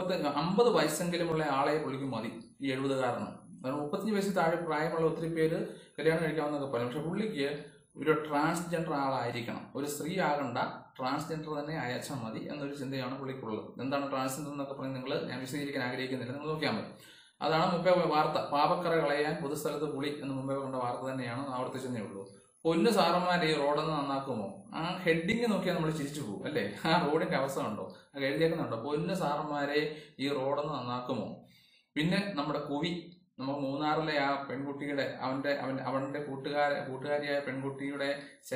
50 വയസ്സെങ്കിലുമുള്ള ആളെ പുള്ളിക്ക് മതി ഈ 70-കാരന്. കാരണം 35 വയസ്സിൽ താഴെ പ്രായമുള്ള ഒത്തിരി പേര് കല്യാണം കഴിക്കാമെന്നൊക്കെ പറയും. പക്ഷെ പുള്ളിക്ക് ഒരു ട്രാൻസ്ജെൻഡർ ആളായിരിക്കണം, ഒരു സ്ത്രീ ആകണ്ട, ട്രാൻസ്ജെൻഡർ തന്നെ അയച്ചാൽ മതി എന്നൊരു ചിന്തയാണ് പുള്ളിക്കുള്ളത്. എന്താണ് ട്രാൻസ്ജെൻഡർ എന്നൊക്കെ പറഞ്ഞ് ഞാൻ വിശദീകരിക്കാൻ ആഗ്രഹിക്കുന്നില്ല, നിങ്ങൾ നോക്കിയാൽ മതി. അതാണ് മുമ്പേ വാർത്ത. പാപക്കറ കളയാൻ പൊതുസ്ഥലത്ത് കുളി എന്ന് മുമ്പേ കണ്ട വാർത്ത തന്നെയാണ്, ആവർത്തിച്ചതേ ഉള്ളൂ. പൊന്നു സാറന്മാരെ ഈ റോഡൊന്ന് നന്നാക്കുമോ? ആ ഹെഡിങ് നോക്കിയാൽ നമ്മൾ ചിരിച്ചു പോകും അല്ലേ? ആ റോഡിന്റെ അവസ്ഥ ഉണ്ടോ? അത് എഴുതിയേക്കുന്നുണ്ടോ? പൊന്നു സാറന്മാരെ ഈ റോഡൊന്ന് നന്നാക്കുമോ? പിന്നെ നമ്മുടെ കുവി, നമുക്ക് മൂന്നാറിലെ ആ പെൺകുട്ടിയുടെ അവന്റെ കൂട്ടുകാരിയായ പെൺകുട്ടിയുടെ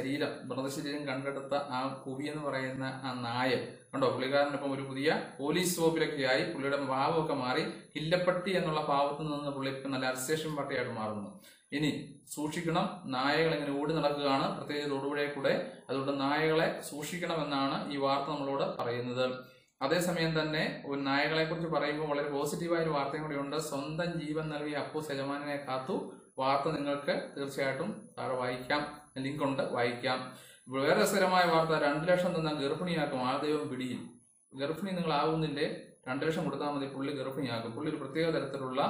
മൃതശരീരം കണ്ടെടുത്ത ആ കുവി എന്ന് പറയുന്ന ആ നായർ കണ്ടോ? പുള്ളിക്കാരനൊപ്പം ഒരു പുതിയ പോലീസ് വകുപ്പിലൊക്കെ ആയി, പുള്ളിയുടെ ഭാവമൊക്കെ മാറി, കില്ലപ്പട്ടി എന്നുള്ള ഭാവത്തിൽ നിന്ന് പുള്ളി ഇപ്പം നല്ല അർസ്റ്റേഷൻ പട്ടിയായിട്ട് മാറുന്നു. ഇനി സൂക്ഷിക്കണം, നായകൾ ഇങ്ങനെ ഓടി നടക്കുകയാണ്, പ്രത്യേകിച്ച് തൊടുപുഴയിൽ കൂടെ. അതുകൊണ്ട് നായകളെ സൂക്ഷിക്കണമെന്നാണ് ഈ വാർത്ത നമ്മളോട് പറയുന്നത്. അതേസമയം തന്നെ ഒരു നായകളെ കുറിച്ച് പറയുമ്പോൾ വളരെ പോസിറ്റീവായ ഒരു വാർത്തയും കൂടി ഉണ്ട്. സ്വന്തം ജീവൻ നൽകിയ അപ്പൂസ് യജമാനെ കാത്തു. വാർത്ത നിങ്ങൾക്ക് തീർച്ചയായിട്ടും താഴെ വായിക്കാം, ലിങ്ക് ഉണ്ട്, വായിക്കാം. വേറെ രസകരമായ വാർത്ത: 2 ലക്ഷം തന്ന ഗർഭിണിയാക്കും ആദൈവം പിടിയിൽ. ഗർഭിണി നിങ്ങൾ ആവുന്നില്ലേ, 2 ലക്ഷം കൊടുത്താൽ മതി, പുള്ളി ഗർഭിണിയാക്കും. പുള്ളി ഒരു പ്രത്യേക തരത്തിലുള്ള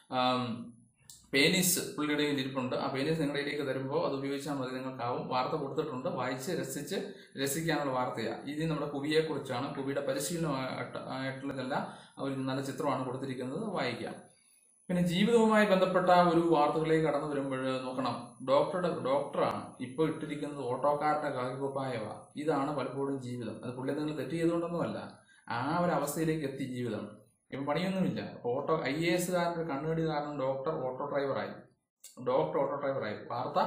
പേനീസ് പുള്ളിയുടെ കയ്യിൽ ഇരിപ്പുണ്ട്. ആ പേനീസ് നിങ്ങളുടെ കയ്യിലേക്ക് തരുമ്പോൾ അത് ഉപയോഗിച്ചാൽ മതി, നിങ്ങൾക്കാവും. വാർത്ത കൊടുത്തിട്ടുണ്ട്, വായിച്ച് രസിക്കാനുള്ള വാർത്തയാണ്. ഇത് നമ്മുടെ കുവിയെ കുറിച്ചാണ്. കുവിയുടെ പരിശീലനമായിട്ടുള്ളതല്ല, ഒരു നല്ല ചിത്രമാണ് കൊടുത്തിരിക്കുന്നത്, വായിക്കാം. പിന്നെ ജീവിതവുമായി ബന്ധപ്പെട്ട ഒരു വാർത്തകളിലേക്ക് കടന്നു വരുമ്പോൾ നോക്കണം, ഡോക്ടറാണ് ഇപ്പോൾ ഇട്ടിരിക്കുന്നത് ഓട്ടോക്കാരുടെ കാൽക്കുപ്പായവ. ഇതാണ് പലപ്പോഴും ജീവിതം. അത് പുള്ളി നിങ്ങൾ തെറ്റ് ചെയ്തുകൊണ്ടൊന്നുമല്ല, ആ ഒരു അവസ്ഥയിലേക്ക് എത്തി ജീവിതം. ഇപ്പം പണിയൊന്നുമില്ല. IAS-കാരൻ്റെ കണ്ണുകടി കാരണം ഡോക്ടർ ഓട്ടോ ഡ്രൈവറായി. വാർത്ത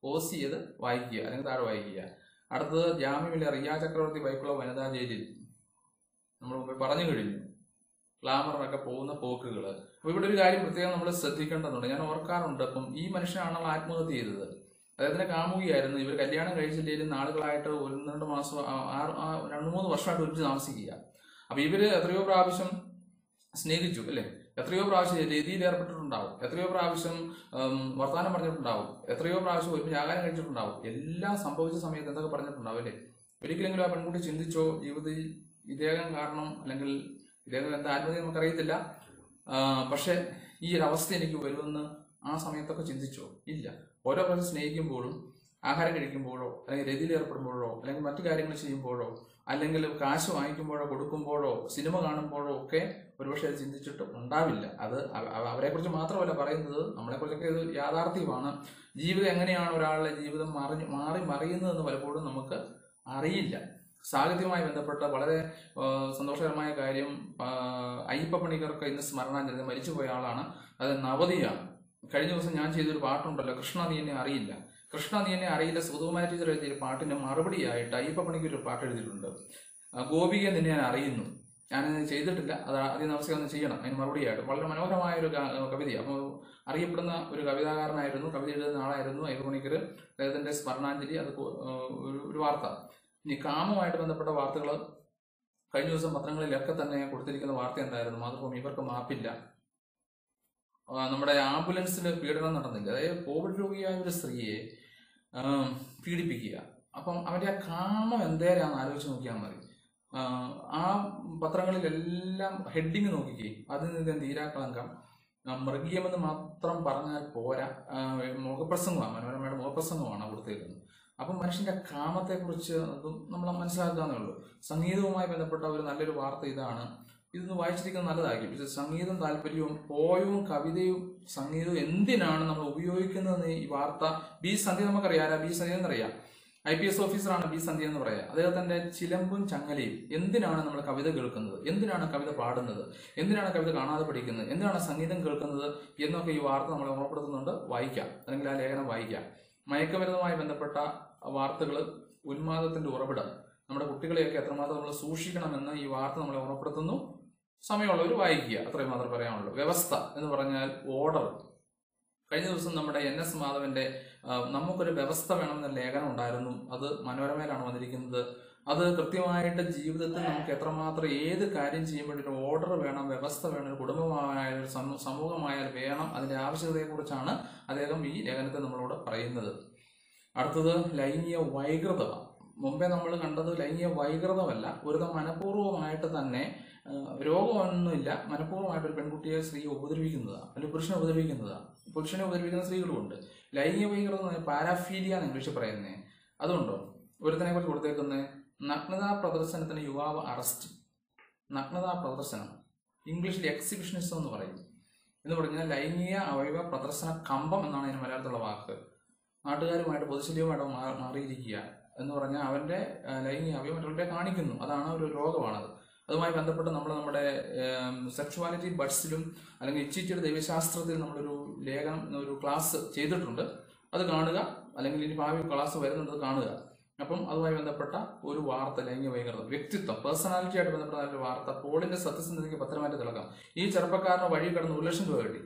പോസ് ചെയ്ത് വായിക്കുക, അല്ലെങ്കിൽ താഴെ വായിക്കുക. അടുത്തത് ജാമ്യമില്ല റിയ ചക്രവർത്തി ബൈക്കുള്ള വനിതാ ജയിലിൽ. നമ്മൾ മുമ്പ് പറഞ്ഞു കഴിഞ്ഞു ഗ്ലാമറിനൊക്കെ പോകുന്ന പോക്കുകൾ. അപ്പൊ ഇവിടെ ഒരു കാര്യം പ്രത്യേകം നമ്മൾ ശ്രദ്ധിക്കേണ്ടതുണ്ട്. ഞാൻ ഓർക്കാറുണ്ട്, അപ്പം ഈ മനുഷ്യനാണല്ലോ ആത്മഹത്യ ചെയ്തത്. അദ്ദേഹത്തിന്റെ കാമുകിയായിരുന്നു. ഇവർ കല്യാണം കഴിച്ചില്ലെങ്കിലും നാളുകളായിട്ട് 1-2 മാസം 2-3 വർഷമായിട്ട് ഒരുമിച്ച് താമസിക്കുക. അപ്പൊ ഇവര് എത്രയോ പ്രാവശ്യം സ്നേഹിച്ചു അല്ലെ, എത്രയോ പ്രാവശ്യം രീതിയിൽ ഏർപ്പെട്ടിട്ടുണ്ടാവും, എത്രയോ പ്രാവശ്യം വർത്തമാനം പറഞ്ഞിട്ടുണ്ടാവും, എത്രയോ പ്രാവശ്യം ഒരുമിച്ച് ആഹാരം കഴിച്ചിട്ടുണ്ടാവും. എല്ലാം സംഭവിച്ച സമയത്ത് എന്തൊക്കെ പറഞ്ഞിട്ടുണ്ടാവും അല്ലെ. ഒരിക്കലെങ്കിലും ആ പെൺകുട്ടി ചിന്തിച്ചോ ജീവിതത്തിൽ ഇദ്ദേഹം കാരണം, അല്ലെങ്കിൽ ഇദ്ദേഹം എന്താ ആത്മഹത്യ നമുക്കറിയത്തില്ല, പക്ഷെ ഈ ഒരു അവസ്ഥ എനിക്ക് വരുമെന്ന് ആ സമയത്തൊക്കെ ചിന്തിച്ചോ? ഇല്ല. ഓരോ പ്രാവശ്യം സ്നേഹിക്കുമ്പോഴും ആഹാരം കഴിക്കുമ്പോഴോ, അല്ലെങ്കിൽ രതിയിൽ ഏർപ്പെടുമ്പോഴോ, അല്ലെങ്കിൽ മറ്റു കാര്യങ്ങൾ ചെയ്യുമ്പോഴോ, അല്ലെങ്കിൽ കാശ് വാങ്ങിക്കുമ്പോഴോ കൊടുക്കുമ്പോഴോ സിനിമ കാണുമ്പോഴോ ഒക്കെ ഒരുപക്ഷെ അത് ചിന്തിച്ചിട്ട് ഉണ്ടാവില്ല. അത് അവരെ കുറിച്ച് മാത്രമല്ല പറയുന്നത്, നമ്മളെ കുറിച്ചൊക്കെ ഇത് യാഥാർത്ഥ്യമാണ്. ജീവിതം എങ്ങനെയാണ് ഒരാളുടെ ജീവിതം മാറി മറിയുന്നതെന്ന് പലപ്പോഴും നമുക്ക് അറിയില്ല. സാഹിത്യവുമായി ബന്ധപ്പെട്ട വളരെ സന്തോഷകരമായ കാര്യം, അയ്യപ്പ പണിക്കർക്ക് ഇന്ന് സ്മരണാഞ്ജലി, മരിച്ചുപോയ ആളാണ്, അത് നവതിയാണ്. കഴിഞ്ഞ ദിവസം ഞാൻ ചെയ്തൊരു പാട്ടുണ്ടല്ലോ, കൃഷ്ണ നീ എന്നെ അറിയില്ല. കൃഷ്ണ നീ എന്നെ അറിയില്ല സുഗതകുമാരി ടീച്ചർ എഴുതിയ പാട്ടിന് മറുപടിയായിട്ട് അയ്യപ്പ പണിക്ക് ഒരു പാട്ട് എഴുതിയിട്ടുണ്ട്. ഗോപിക നിന്നെ ഞാൻ അറിയുന്നു. ഞാനത് ചെയ്തിട്ടില്ല, അത് ആദ്യം നമസ്കാരം ഒന്ന് ചെയ്യണം. അതിന് മറുപടിയായിട്ട് വളരെ മനോഹരമായ ഒരു കവിതയാണ്. അപ്പോൾ അറിയപ്പെടുന്ന ഒരു കവിതാകാരനായിരുന്നു, കവിത എഴുതുന്ന ആളായിരുന്നു അയ്യപ്പ പണിക്കർ. അദ്ദേഹത്തിന്റെ സ്മരണാഞ്ജലി, അത് ഒരു വാർത്ത. ഇനി കാമുമായിട്ട് ബന്ധപ്പെട്ട വാർത്തകൾ കഴിഞ്ഞ ദിവസം പത്രങ്ങളിലൊക്കെ തന്നെ കൊടുത്തിരിക്കുന്ന വാർത്ത എന്തായിരുന്നു? മാതൃഭൂമി, ഇവർക്ക് മാപ്പില്ല. നമ്മുടെ ആംബുലൻസിൽ പീഡനം നടന്നില്ല. അതായത് കോവിഡ് രോഗിയായ ഒരു സ്ത്രീയെ പീഡിപ്പിക്കുക. അപ്പം അവന്റെ ആ കാമം എന്തേരാന്ന് ആലോചിച്ച് നോക്കിയാൽ മതി. ആ പത്രങ്ങളിലെല്ലാം ഹെഡിങ് നോക്കിക്കേ, അതിൽ നിന്ന് തീരാക്കളങ്കം, മൃഗീയമെന്ന് മാത്രം പറഞ്ഞാൽ പോരാ, മുഖപ്രസംഗമാണ്, മനോരമയുടെ മുഖപ്രസംഗമാണ് കൊടുത്തേക്കുന്നത്. അപ്പം മനുഷ്യന്റെ കാമത്തെക്കുറിച്ച് നമ്മൾ മനസ്സിലാക്കാന്നേ ഉള്ളൂ. സംഗീതവുമായി ബന്ധപ്പെട്ട ഒരു നല്ലൊരു വാർത്ത ഇതാണ്. ഇതൊന്ന് വായിച്ചിരിക്കുന്നത് നല്ലതായിരിക്കും. ഇത് സംഗീതം താല്പര്യവും പോയവും കവിതയും സംഗീതവും എന്തിനാണ് നമ്മൾ ഉപയോഗിക്കുന്നതെന്ന് ഈ വാർത്ത. ബി സന്ധ്യ നമുക്കറിയാം. ബി സന്ധ്യ എന്നറിയാം, IPS ഓഫീസറാണ് ബി സന്ധ്യ എന്ന് പറയാം. അദ്ദേഹത്തിന്റെ ചിലമ്പും ചങ്ങലയും. എന്തിനാണ് നമ്മൾ കവിത കേൾക്കുന്നത്, എന്തിനാണ് കവിത പാടുന്നത്, എന്തിനാണ് കവിത കാണാതെ പഠിക്കുന്നത്, എന്തിനാണ് സംഗീതം കേൾക്കുന്നത് എന്നൊക്കെ ഈ വാർത്ത നമ്മളെ ഓർമ്മപ്പെടുത്തുന്നുണ്ട്. വായിക്കാം, അല്ലെങ്കിൽ ആ ലേഖനം വായിക്കാം. മയക്കുമരുന്നുമായി ബന്ധപ്പെട്ട വാർത്തകൾ, ഉന്മാദത്തിന്റെ ഉറവിടം, നമ്മുടെ കുട്ടികളെയൊക്കെ എത്രമാത്രം നമ്മൾ സൂക്ഷിക്കണമെന്ന് ഈ വാർത്ത നമ്മളെ ഓർമ്മപ്പെടുത്തുന്നു. സമയമുള്ളവർ വായിക്കുക, അത്രയും മാത്രമേ പറയാനുള്ളൂ. വ്യവസ്ഥ എന്ന് പറഞ്ഞാൽ ഓർഡർ. കഴിഞ്ഞ ദിവസം നമ്മുടെ NS മാധവന്റെ നമുക്കൊരു വ്യവസ്ഥ വേണമെന്ന ലേഖനം ഉണ്ടായിരുന്നു. അത് മനോരമയിലാണ് വന്നിരിക്കുന്നത്. അത് കൃത്യമായിട്ട് ജീവിതത്തിൽ നമുക്ക് എത്രമാത്രം ഏത് കാര്യം ചെയ്യുമ്പോഴും ഒരു ഓർഡർ വേണം, വ്യവസ്ഥ വേണം, ഒരു കുടുംബമായാലും ഒരു സമൂഹമായാലും വേണം. അതിന്റെ ആവശ്യകതയെക്കുറിച്ചാണ് അദ്ദേഹം ഈ ലേഖനത്തെ നമ്മളോട് പറയുന്നത്. അടുത്തത് ലൈംഗിക വൈകൃതത. മുമ്പേ നമ്മൾ കണ്ടത് ലൈംഗിക വൈകൃതമല്ല, ഒരുതം മനഃപൂർവ്വമായിട്ട് തന്നെ, രോഗമൊന്നുമില്ല, മനഃപൂർവ്വമായിട്ട് ഒരു പെൺകുട്ടിയെ സ്ത്രീ ഉപദ്രവിക്കുന്നതാണ്, അല്ലെങ്കിൽ പുരുഷനെ ഉപദ്രവിക്കുന്നതാണ്. പുരുഷനെ ഉപദ്രവിക്കുന്ന സ്ത്രീകളുമുണ്ട്. ലൈംഗിക വൈകൃതം പാരാഫീലിയ എന്ന് ഇംഗ്ലീഷിൽ പറയുന്നത്. അതുകൊണ്ടോ ഒരുത്തനെ കുറിച്ച് കൊടുത്തേക്കുന്നത് നഗ്നതാ പ്രദർശനത്തിന് യുവാവ് അറസ്റ്റ്. നഗ്നതാ പ്രദർശനം ഇംഗ്ലീഷിൽ എക്സിബിഷനിസം എന്ന് പറയും. എന്ന് പറഞ്ഞാൽ ലൈംഗിക അവയവ പ്രദർശന കമ്പം എന്നാണ് അതിന് മലയാളത്തിലുള്ള വാക്ക്. നാട്ടുകാരുമായിട്ട് പൊതുശല്യവുമായിട്ട് മാറിയിരിക്കുക എന്ന് പറഞ്ഞാൽ അവന്റെ ലൈംഗിക അവയവം മറ്റുള്ളവരെ കാണിക്കുന്നു. അതാണ് ഒരു രോഗമാണത്. അതുമായി ബന്ധപ്പെട്ട് നമ്മുടെ സെക്ഷുവാലിറ്റി ബഡ്സിലും അല്ലെങ്കിൽ ഇച്ചിറ്റിയുടെ ദൈവശാസ്ത്രത്തിൽ നമ്മളൊരു ലേഖനം, ഒരു ക്ലാസ് ചെയ്തിട്ടുണ്ട്. അത് കാണുക, അല്ലെങ്കിൽ ഇനി ഭാവി ക്ലാസ് വരുന്നുണ്ട്, കാണുക. അപ്പം അതുമായി ബന്ധപ്പെട്ട ഒരു വാർത്ത, ലൈംഗിക വൈകൃതം, വ്യക്തിത്വം, പേഴ്സണാലിറ്റി ആയിട്ട് ബന്ധപ്പെട്ട ഒരു വാർത്ത. പോളിന്റെ സത്യസന്ധതയ്ക്ക് പത്രമായിട്ട് തിളക്കാം. ഈ ചെറുപ്പക്കാരന് വഴി കടന്ന് 1 ലക്ഷം രൂപ കിട്ടി.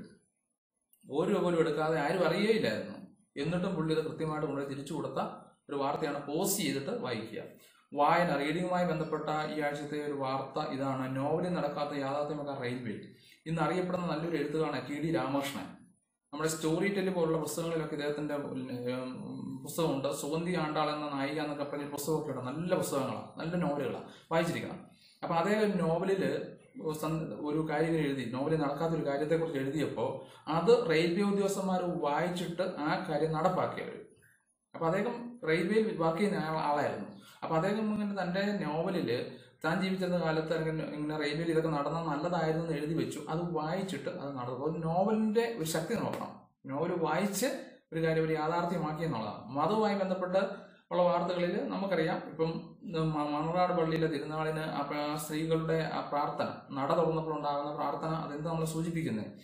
1 രൂപ പോലും എടുക്കാതെ, ആരും അറിയേയില്ലായിരുന്നു. എന്നിട്ടും പുള്ളി ഇത് കൃത്യമായിട്ട് കൊണ്ടുപോയി തിരിച്ചു കൊടുത്ത ഒരു വാർത്തയാണ്. പോസ്റ്റ് ചെയ്തിട്ട് വായിക്കുക. വായന, റീഡിങ്ങുമായി ബന്ധപ്പെട്ട ഈ ആഴ്ചത്തെ ഒരു വാർത്ത ഇതാണ്. നോവലിൽ നടക്കാത്ത യാഥാർത്ഥ്യമൊക്കെ റെയിൽവേ. ഇന്ന് അറിയപ്പെടുന്ന നല്ലൊരു എഴുത്തുകാരനാണ് TD രാമകൃഷ്ണൻ. നമ്മുടെ സ്റ്റോറി ടെല് പോലുള്ള പുസ്തകങ്ങളിലൊക്കെ ഇദ്ദേഹത്തിന്റെ പുസ്തകമുണ്ട്. സുഗന്ധി ആണ്ടാൾ എന്ന നായിക എന്നൊക്കെ പറഞ്ഞ പുസ്തകമൊക്കെ ഉണ്ട്. നല്ല പുസ്തകങ്ങളാണ്, നല്ല നോവലുകളാണ്, വായിച്ചിരിക്കണം. അപ്പൊ അതേ നോവലില് ഒരു കാര്യം എഴുതി, നോവലിൽ നടക്കാത്തൊരു കാര്യത്തെക്കുറിച്ച് എഴുതിയപ്പോൾ അത് റെയിൽവേ ഉദ്യോഗസ്ഥന്മാർ വായിച്ചിട്ട് ആ കാര്യം നടപ്പാക്കിയവർ. അപ്പൊ അദ്ദേഹം റെയിൽവേയിൽ വർക്ക് ചെയ്യുന്ന ആളായിരുന്നു. അപ്പൊ അദ്ദേഹം ഇങ്ങനെ തന്റെ നോവലില് താൻ ജീവിച്ചിരുന്ന കാലത്ത് ഇങ്ങനെ റെയിൽവേയിൽ ഇതൊക്കെ നടന്ന നല്ലതായിരുന്നു എന്ന് എഴുതി വെച്ചു. അത് വായിച്ചിട്ട് അത് നടന്നു. നോവലിന്റെ ഒരു ശക്തി നോക്കണം. നോവൽ വായിച്ച് ഒരു കാര്യം ഒരു യാഥാർത്ഥ്യമാക്കി എന്നുള്ളതാണ്. മതവുമായി ബന്ധപ്പെട്ട് ഉള്ള വാർത്തകളിൽ നമുക്കറിയാം. ഇപ്പം മണർകാട് പള്ളിയിലെ തിരുനാളിന് സ്ത്രീകളുടെ ആ പ്രാർത്ഥന, നട തുറന്നപ്പോൾ ഉണ്ടാകുന്ന പ്രാർത്ഥന, അതെന്താ നമ്മൾ സൂചിപ്പിക്കുന്നത്?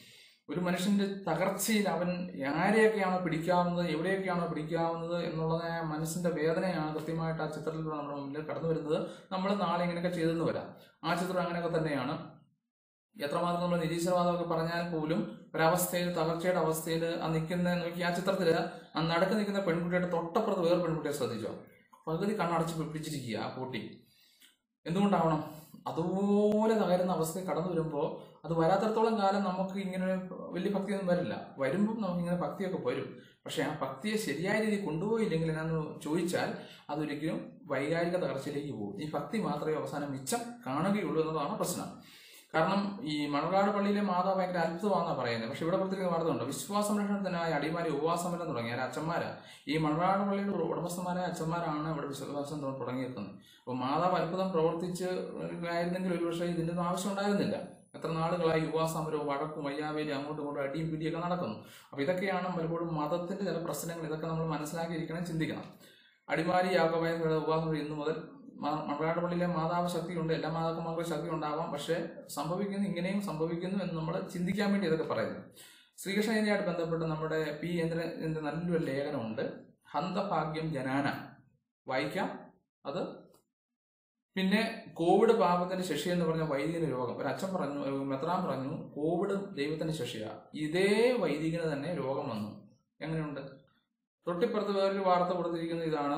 ഒരു മനുഷ്യന്റെ തകർച്ചയിൽ അവൻ ആരെയൊക്കെയാണോ പിടിക്കാവുന്നത്, എവിടെയൊക്കെയാണോ പിടിക്കാവുന്നത് എന്നുള്ളത് മനസ്സിന്റെ വേദനയാണ് കൃത്യമായിട്ട് ആ ചിത്രത്തിലൂടെ നമ്മുടെ മുന്നിൽ കടന്നു വരുന്നത്. നമ്മൾ നാളെ ഇങ്ങനെയൊക്കെ ചെയ്തെന്ന് വരാം. ആ ചിത്രം അങ്ങനെയൊക്കെ തന്നെയാണ്. എത്രമാത്രം നമ്മൾ നിരീശ്വരവാദമൊക്കെ പറഞ്ഞാൽ പോലും ഒരവസ്ഥയിൽ, തകർച്ചയുടെ അവസ്ഥയിൽ ആ നിൽക്കുന്ന നോക്കി, ആ ചിത്രത്തില് ആ നടക്ക് നിൽക്കുന്ന പെൺകുട്ടിയുടെ തൊട്ടപ്പുറത്ത് വേറെ പെൺകുട്ടിയെ ശ്രദ്ധിച്ചോ, പകുതി കണ്ണടച്ച് പിടിച്ചിരിക്കുക ആ കുട്ടി. എന്തുകൊണ്ടാവണം? അതുപോലെ തകരുന്ന അവസ്ഥയിൽ കടന്നു വരുമ്പോൾ അത് വരാത്തടത്തോളം കാലം നമുക്ക് ഇങ്ങനെ വലിയ ഭക്തിയൊന്നും വരില്ല. വരുമ്പം നമുക്ക് ഇങ്ങനെ ഭക്തിയൊക്കെ വരും. പക്ഷെ ആ ഭക്തിയെ ശരിയായ രീതിയിൽ കൊണ്ടുപോയില്ലെങ്കിൽ എന്നാന്ന് ചോദിച്ചാൽ അതൊരിക്കലും വൈകാരിക തകർച്ചയിലേക്ക് പോകും. ഈ ഭക്തി മാത്രമേ അവസാനം മിച്ചം കാണുകയുള്ളൂ എന്നതാണ് പ്രശ്നം. കാരണം ഈ മണർകാട് പള്ളിയിലെ മാതാവ് ഭയങ്കര അത്ഭുതമാണെന്നാണ് പറയുന്നത്. പക്ഷെ ഇവിടെ പ്രത്യേക വാർത്തയുണ്ട്. വിശ്വാസ സംരക്ഷണത്തിനായി അടിമാലി ഉപവാസമരം തുടങ്ങിയ അച്ഛന്മാരാ, ഈ മണർകാട് പള്ളിയുടെ ഉടമസ്ഥന്മാരായ അച്ഛന്മാരാണ് ഇവിടെ വിശ്വാസം തുടങ്ങിയിരിക്കുന്നത്. അപ്പോൾ മാതാവ് അത്ഭുതം പ്രവർത്തിച്ച് ആയിരുന്നെങ്കിൽ ഒരുപക്ഷെ ഇതിൻ്റെ ഒന്നും ആവശ്യം ഉണ്ടായിരുന്നില്ല. എത്ര നാളുകളായി യുവാസമരവും വഴക്കും വയ്യാവേലി അങ്ങോട്ടും ഇങ്ങോട്ടും അടിയും പിടിയൊക്കെ നടക്കുന്നു. അപ്പൊ ഇതൊക്കെയാണ് പലപ്പോഴും മതത്തിന്റെ ചില പ്രശ്നങ്ങൾ. ഇതൊക്കെ നമ്മൾ മനസ്സിലാക്കിയിരിക്കണം, ചിന്തിക്കണം. അടിമാലി യാക്കോബായ ഉപവാസം ഇന്നു മുതൽ മണർകാട് പള്ളിയിലെ മാതാവ് ശക്തിയുണ്ട്, എല്ലാ മാതാക്കന്മാർക്കും ശക്തി ഉണ്ടാവാം. പക്ഷെ സംഭവിക്കുന്നു, ഇങ്ങനെയും സംഭവിക്കുന്നു എന്ന് നമ്മൾ ചിന്തിക്കാൻ വേണ്ടി ഇതൊക്കെ പറയുന്നത്. ശ്രീകൃഷ്ണ ജയന്തിയായിട്ട് ബന്ധപ്പെട്ട് നമ്മുടെ പി എന്റെ നല്ലൊരു ലേഖനമുണ്ട്, ഹന്തഭാഗ്യം ജനാന, വായിക്കാം അത്. പിന്നെ കോവിഡ് പാപത്തിന്റെ ശിക്ഷ എന്ന് പറഞ്ഞ വൈദികന് രോഗം. ഒരു അച്ഛൻ പറഞ്ഞു, മെത്രാൻ പറഞ്ഞു, കോവിഡ് ദൈവത്തിന്റെ ശിക്ഷയാ. ഇതേ വൈദികന് തന്നെ രോഗം വന്നു. എങ്ങനെയുണ്ട്? തൊട്ടിപ്പുറത്ത് വേറൊരു വാർത്ത കൊടുത്തിരിക്കുന്നത് ഇതാണ്,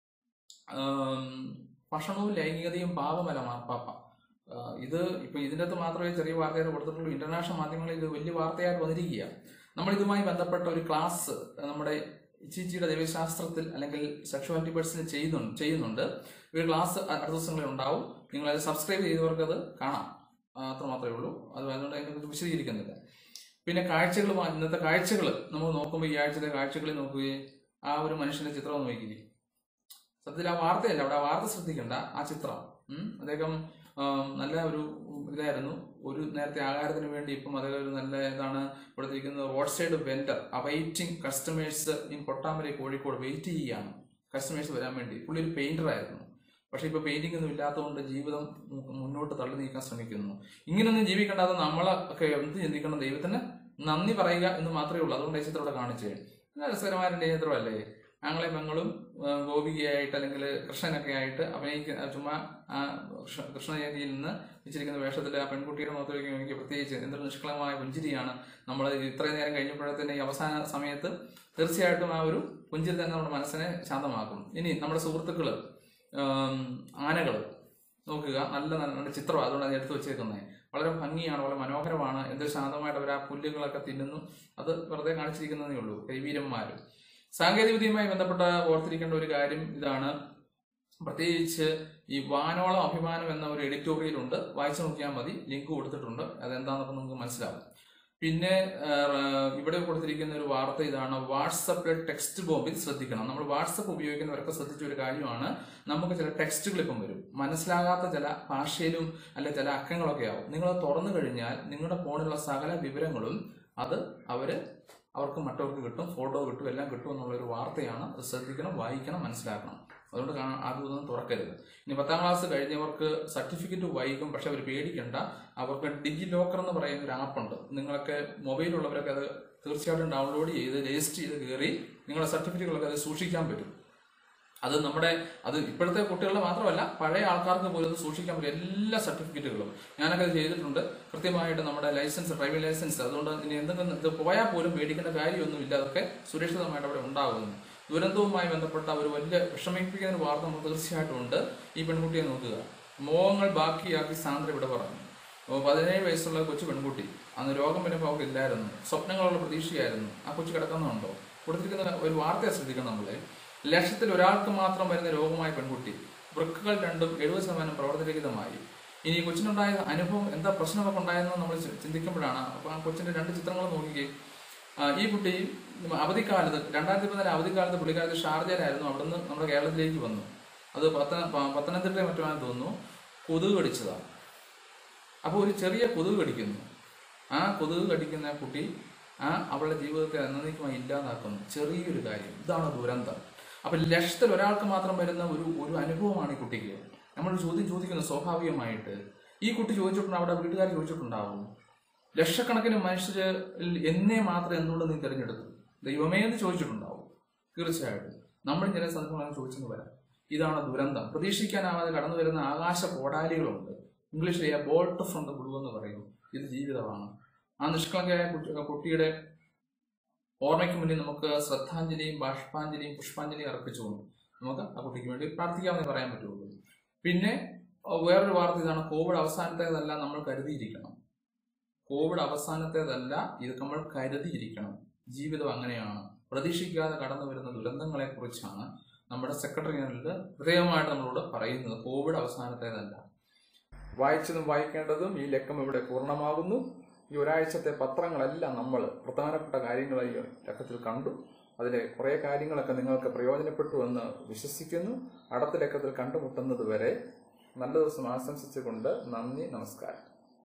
ഭക്ഷണവും ലൈംഗികതയും പാപമല്ല മാർപ്പാപ്പ. ഇത് ഇപ്പൊ ഇതിൻ്റെ അകത്ത് മാത്രമേ ചെറിയ വാർത്തയായിട്ട് കൊടുത്തിട്ടുള്ളൂ. ഇന്റർനാഷണൽ മാധ്യമങ്ങളിൽ ഇത് വലിയ വാർത്തയായിട്ട് വന്നിരിക്കുക. നമ്മൾ ഇതുമായി ബന്ധപ്പെട്ട ഒരു ക്ലാസ് നമ്മുടെ ഇച്ചിച്ചിയുടെ ദൈവശാസ്ത്രത്തിൽ അല്ലെങ്കിൽ സെക്ഷുവാലിറ്റി പേഴ്സിന് ചെയ്യുന്നുണ്ട്. ഒരു ക്ലാസ് അടുത്ത ദിവസങ്ങളിൽ ഉണ്ടാവും. നിങ്ങളത് സബ്സ്ക്രൈബ് ചെയ്തവർക്ക് അത് കാണാം. അത്രമാത്രമേ ഉള്ളൂ. അതുകൊണ്ട് അതിനെക്കുറിച്ച് വിശദീകരിക്കുന്നില്ല. പിന്നെ കാഴ്ചകൾ, ഇന്നത്തെ കാഴ്ചകൾ നമ്മൾ നോക്കുമ്പോൾ, ഈ ആഴ്ചത്തെ കാഴ്ചകളിൽ നോക്കുകയും ആ ഒരു മനുഷ്യന്റെ ചിത്രം നോക്കിയില്ലേ. സത്യത്തിൽ ആ വാർത്തയല്ല, അവിടെ ആ വാർത്ത ശ്രദ്ധിക്കണ്ട, ആ ചിത്രം. അദ്ദേഹം നല്ല ഒരു ഇതായിരുന്നു. ഒരു നേരത്തെ ആഹാരത്തിന് വേണ്ടി ഇപ്പം അദ്ദേഹം ഒരു നല്ല ഇതാണ് കൊടുത്തിരിക്കുന്നത്, road side vendor awaiting customers in Kottamalai Kozhikode. Wait ചെയ്യുകയാണ് കസ്റ്റമേഴ്സ് വരാൻ വേണ്ടി. പുള്ളി ഒരു പെയിന്റർ ആയിരുന്നു. പക്ഷെ ഇപ്പൊ പെയിന്റിംഗ് ഒന്നും ഇല്ലാത്തതുകൊണ്ട് ജീവിതം മുന്നോട്ട് തള്ളി നീക്കാൻ ശ്രമിക്കുന്നു. ഇങ്ങനൊന്നും ജീവിക്കേണ്ടാതെ നമ്മളൊക്കെ എന്ത് ചിന്തിക്കണം? ദൈവത്തിന് നന്ദി പറയുക എന്ന് മാത്രമേ ഉള്ളൂ. അതുകൊണ്ട് ഈ ചിത്രം ഇവിടെ കാണിച്ചേ. രസകരമായ ചിത്രമല്ലേ? ഞങ്ങളെ പെങ്ങളും ഗോപികയായിട്ട് അല്ലെങ്കിൽ കൃഷ്ണനൊക്കെ ആയിട്ട് അഭിനയിക്കുന്ന, ചുമ്മാ ആ കൃഷ്ണജയന്തിയിൽ നിന്ന് വെച്ചിരിക്കുന്ന വേഷത്തിൽ ആ പെൺകുട്ടിയുടെ മുഖത്തേക്ക് എനിക്ക് പ്രത്യേകിച്ച് എന്തൊരു നിഷ്കളങ്കമായ പുഞ്ചിരിയാണ്. നമ്മൾ ഇത്രയും നേരം കഴിഞ്ഞപ്പോഴത്തന്നെ ഈ അവസാന സമയത്ത് തീർച്ചയായിട്ടും ആ ഒരു പുഞ്ചിരി തന്നെ നമ്മുടെ മനസ്സിനെ ശാന്തമാക്കും. ഇനി നമ്മുടെ സുഹൃത്തുക്കള് ആനകൾ നോക്കുക, നല്ല നല്ല ചിത്രം. അതുകൊണ്ട് അത് എടുത്തു വെച്ചേക്കുന്നത് വളരെ ഭംഗിയാണ്, വളരെ മനോഹരമാണ്. എന്തൊരു ശാന്തമായിട്ട് അവർ ആ പുല്ലുകളൊക്കെ തിന്നുന്നു. അത് വെറുതെ കാണിച്ചിരിക്കുന്നതേ ഉള്ളൂ. കൈവീരന്മാർ. സാങ്കേതികവിദ്യയുമായി ബന്ധപ്പെട്ട ഓർത്തിരിക്കേണ്ട ഒരു കാര്യം ഇതാണ്. പ്രത്യേകിച്ച് ഈ വാനോളം അഭിമാനം എന്ന ഒരു എഡിറ്റോറിയലുണ്ട്, വായിച്ചു നോക്കിയാൽ മതി. ലിങ്ക് കൊടുത്തിട്ടുണ്ട്, അതെന്താണെന്നൊക്കെ നിങ്ങൾക്ക് മനസ്സിലാവും. പിന്നെ ഇവിടെ കൊടുത്തിരിക്കുന്ന ഒരു വാർത്ത ഇതാണ്, വാട്സപ്പിലെ ടെക്സ്റ്റ് ബോംബിൽ ശ്രദ്ധിക്കണം. നമ്മൾ വാട്സപ്പ് ഉപയോഗിക്കുന്നവരൊക്കെ ശ്രദ്ധിച്ച ഒരു കാര്യമാണ്, നമുക്ക് ചില ടെക്സ്റ്റുകൾ ഇപ്പം വരും, മനസ്സിലാകാത്ത ചില ഭാഷയിലും അല്ലെ ചില അക്കങ്ങളൊക്കെ ആവും. നിങ്ങൾ തുറന്നു കഴിഞ്ഞാൽ നിങ്ങളുടെ ഫോണിലുള്ള സകല വിവരങ്ങളും അത് അവർക്ക് മറ്റവർക്ക് കിട്ടും, ഫോട്ടോ കിട്ടും, എല്ലാം കിട്ടും എന്നുള്ളൊരു വാർത്തയാണ്. അത് ശ്രദ്ധിക്കണം, വായിക്കണം, മനസ്സിലാക്കണം. അതുകൊണ്ട് അതൊന്നും തുറക്കരുത്. ഇനി 10ാം ക്ലാസ് കഴിഞ്ഞവർക്ക് സർട്ടിഫിക്കറ്റ് വൈകും, പക്ഷെ അവർ പേടിക്കണ്ട. അവർക്ക് ഡിജി ലോക്കർ എന്ന് പറയുന്ന ഒരു ആപ്പുണ്ട്. നിങ്ങളൊക്കെ മൊബൈലുള്ളവരൊക്കെ അത് തീർച്ചയായിട്ടും ഡൗൺലോഡ് ചെയ്ത് രജിസ്റ്റർ ചെയ്ത് കയറി നിങ്ങളുടെ സർട്ടിഫിക്കറ്റുകളൊക്കെ അത് സൂക്ഷിക്കാൻ പറ്റും. അത് ഇപ്പോഴത്തെ കുട്ടികളുടെ മാത്രമല്ല, പഴയ ആൾക്കാർക്ക് പോലും അത് സൂക്ഷിക്കാൻ പറ്റും, എല്ലാ സർട്ടിഫിക്കറ്റുകളും. ഞാനൊക്കെ അത് ചെയ്തിട്ടുണ്ട് കൃത്യമായിട്ട്. നമ്മുടെ ലൈസൻസ്, ഡ്രൈവിംഗ് ലൈസൻസ്. അതുകൊണ്ട് ഇനി എന്തെങ്കിലും ഇത് പോയാൽ പോലും പേടിക്കേണ്ട കാര്യമൊന്നുമില്ല, അതൊക്കെ സുരക്ഷിതമായിട്ട് അവിടെ ഉണ്ടാകുന്നു. ദുരന്തവുമായി ബന്ധപ്പെട്ട ഒരു വലിയ വിഷമിപ്പിക്കുന്ന ഒരു വാർത്ത നമുക്ക് തീർച്ചയായിട്ടും ഉണ്ട്. ഈ പെൺകുട്ടിയെ നോക്കുക, മോഹങ്ങൾ ബാക്കിയാക്കി സാന്ദ്ര ഇവിടെ പറഞ്ഞു. 17 വയസ്സുള്ള കൊച്ചു പെൺകുട്ടി, അന്ന് രോഗം വരുമ്പോൾ അവർക്ക് ഇല്ലായിരുന്നു, സ്വപ്നങ്ങളുള്ള പ്രതീക്ഷയായിരുന്നു. ആ കൊച്ചു കിടക്കുന്നുണ്ടോ? കൊടുത്തിരിക്കുന്ന ഒരു വാർത്തയെ ശ്രദ്ധിക്കണം. നമ്മളെ ലക്ഷത്തിൽ ഒരാൾക്ക് മാത്രം വരുന്ന രോഗമായ പെൺകുട്ടി, വൃക്കകൾ രണ്ടും 70% പ്രവർത്തനരഹിതമായി. ഇനി കൊച്ചിനുണ്ടായ അനുഭവം എന്താ, പ്രശ്നമൊക്കെ ഉണ്ടായെന്ന് നമ്മൾ ചിന്തിക്കുമ്പോഴാണ്. അപ്പൊ ആ കൊച്ചിന്റെ 2 ചിത്രങ്ങൾ നോക്കിക്കേ. ഈ കുട്ടി അവധിക്കാലത്ത് 2014 അവധിക്കാലത്ത് പുള്ളിക്കാലത്ത് ഷാർജയിലായിരുന്നു. അവിടുന്ന് നമ്മുടെ കേരളത്തിലേക്ക് വന്നു. അത് പത്തനംതിട്ട മറ്റുമാണെന്ന് തോന്നുന്നു. കൊതുക് കടിച്ചതാണ്. അപ്പോൾ ഒരു ചെറിയ കൊതുക് കടിക്കുന്നു. ആ കൊതുക് കടിക്കുന്ന കുട്ടി അവളുടെ ജീവിതത്തെ എന്നേക്കുമായി ഇല്ലാതാക്കുന്നു. ചെറിയൊരു കാര്യം. ഇതാണ് ദുരന്തം. അപ്പൊ ലക്ഷത്തിൽ ഒരാൾക്ക് മാത്രം വരുന്ന ഒരു അനുഭവമാണ് ഈ കുട്ടിക്ക്. നമ്മൾ ചോദ്യം ചോദിക്കുന്നത് സ്വാഭാവികമായിട്ട്. ഈ കുട്ടി ചോദിച്ചിട്ടുണ്ട്, അവിടെ വീട്ടുകാർ ചോദിച്ചിട്ടുണ്ടാവും, ലക്ഷക്കണക്കിന് മനുഷ്യരിൽ എന്നെ മാത്രം എന്തുകൊണ്ട് നീ തിരഞ്ഞെടുത്തു, ദൈവമേ എന്ന് ചോദിച്ചിട്ടുണ്ടാവും. തീർച്ചയായിട്ടും നമ്മൾ ചില സന്ദർഭങ്ങൾ ചോദിച്ചെന്ന് വരാം. ഇതാണ് ദുരന്തം. പ്രതീക്ഷിക്കാനാവാതെ കടന്നു വരുന്ന ആകാശ പോടാലികളുണ്ട്. ഇംഗ്ലീഷിൽ a bolt from the blue എന്ന് പറയും. ഇത് ജീവിതമാണ്. ആ നിഷ്കളങ്കയായ കുട്ടിയുടെ ഓർമ്മയ്ക്ക് മുന്നിൽ നമുക്ക് ശ്രദ്ധാഞ്ജലിയും ബാഷ്പാഞ്ജലിയും പുഷ്പാഞ്ജലിയും അർപ്പിച്ചുകൊണ്ട് നമുക്ക് ആ കുട്ടിക്ക് വേണ്ടി പ്രാർത്ഥിക്കാമെന്ന് പറയാൻ പറ്റുള്ളൂ. പിന്നെ വേറൊരു വാർത്ത ഇതാണ്, കോവിഡ് അവസാനത്തേതല്ല, നമ്മൾ കരുതിയിരിക്കണം. കോവിഡ് അവസാനത്തേതല്ല, ഇത് നമ്മൾ കരുതിയിരിക്കണം. ജീവിതം അങ്ങനെയാണ്. പ്രതീക്ഷിക്കാതെ കടന്നു വരുന്ന ദുരന്തങ്ങളെ കുറിച്ചാണ് നമ്മുടെ സെക്രട്ടറി ജനറൽ ഹൃദയമായിട്ട് നമ്മളോട് പറയുന്നത്. കോവിഡ് അവസാനത്തേതല്ല. വായിച്ചതും വായിക്കേണ്ടതും ഈ ലക്കം ഇവിടെ പൂർണ്ണമാകുന്നു. ഈ ഒരാഴ്ചത്തെ പത്രങ്ങളെല്ലാം നമ്മൾ പ്രധാനപ്പെട്ട കാര്യങ്ങളായി ലക്കത്തിൽ കണ്ടു. അതിലെ കുറേ കാര്യങ്ങളൊക്കെ നിങ്ങൾക്ക് പ്രയോജനപ്പെട്ടു എന്ന് വിശ്വസിക്കുന്നു. അടുത്ത ലക്കത്തിൽ കണ്ടുമുട്ടുന്നത് വരെ നല്ല ദിവസം ആശംസിച്ചുകൊണ്ട് നന്ദി, നമസ്കാരം.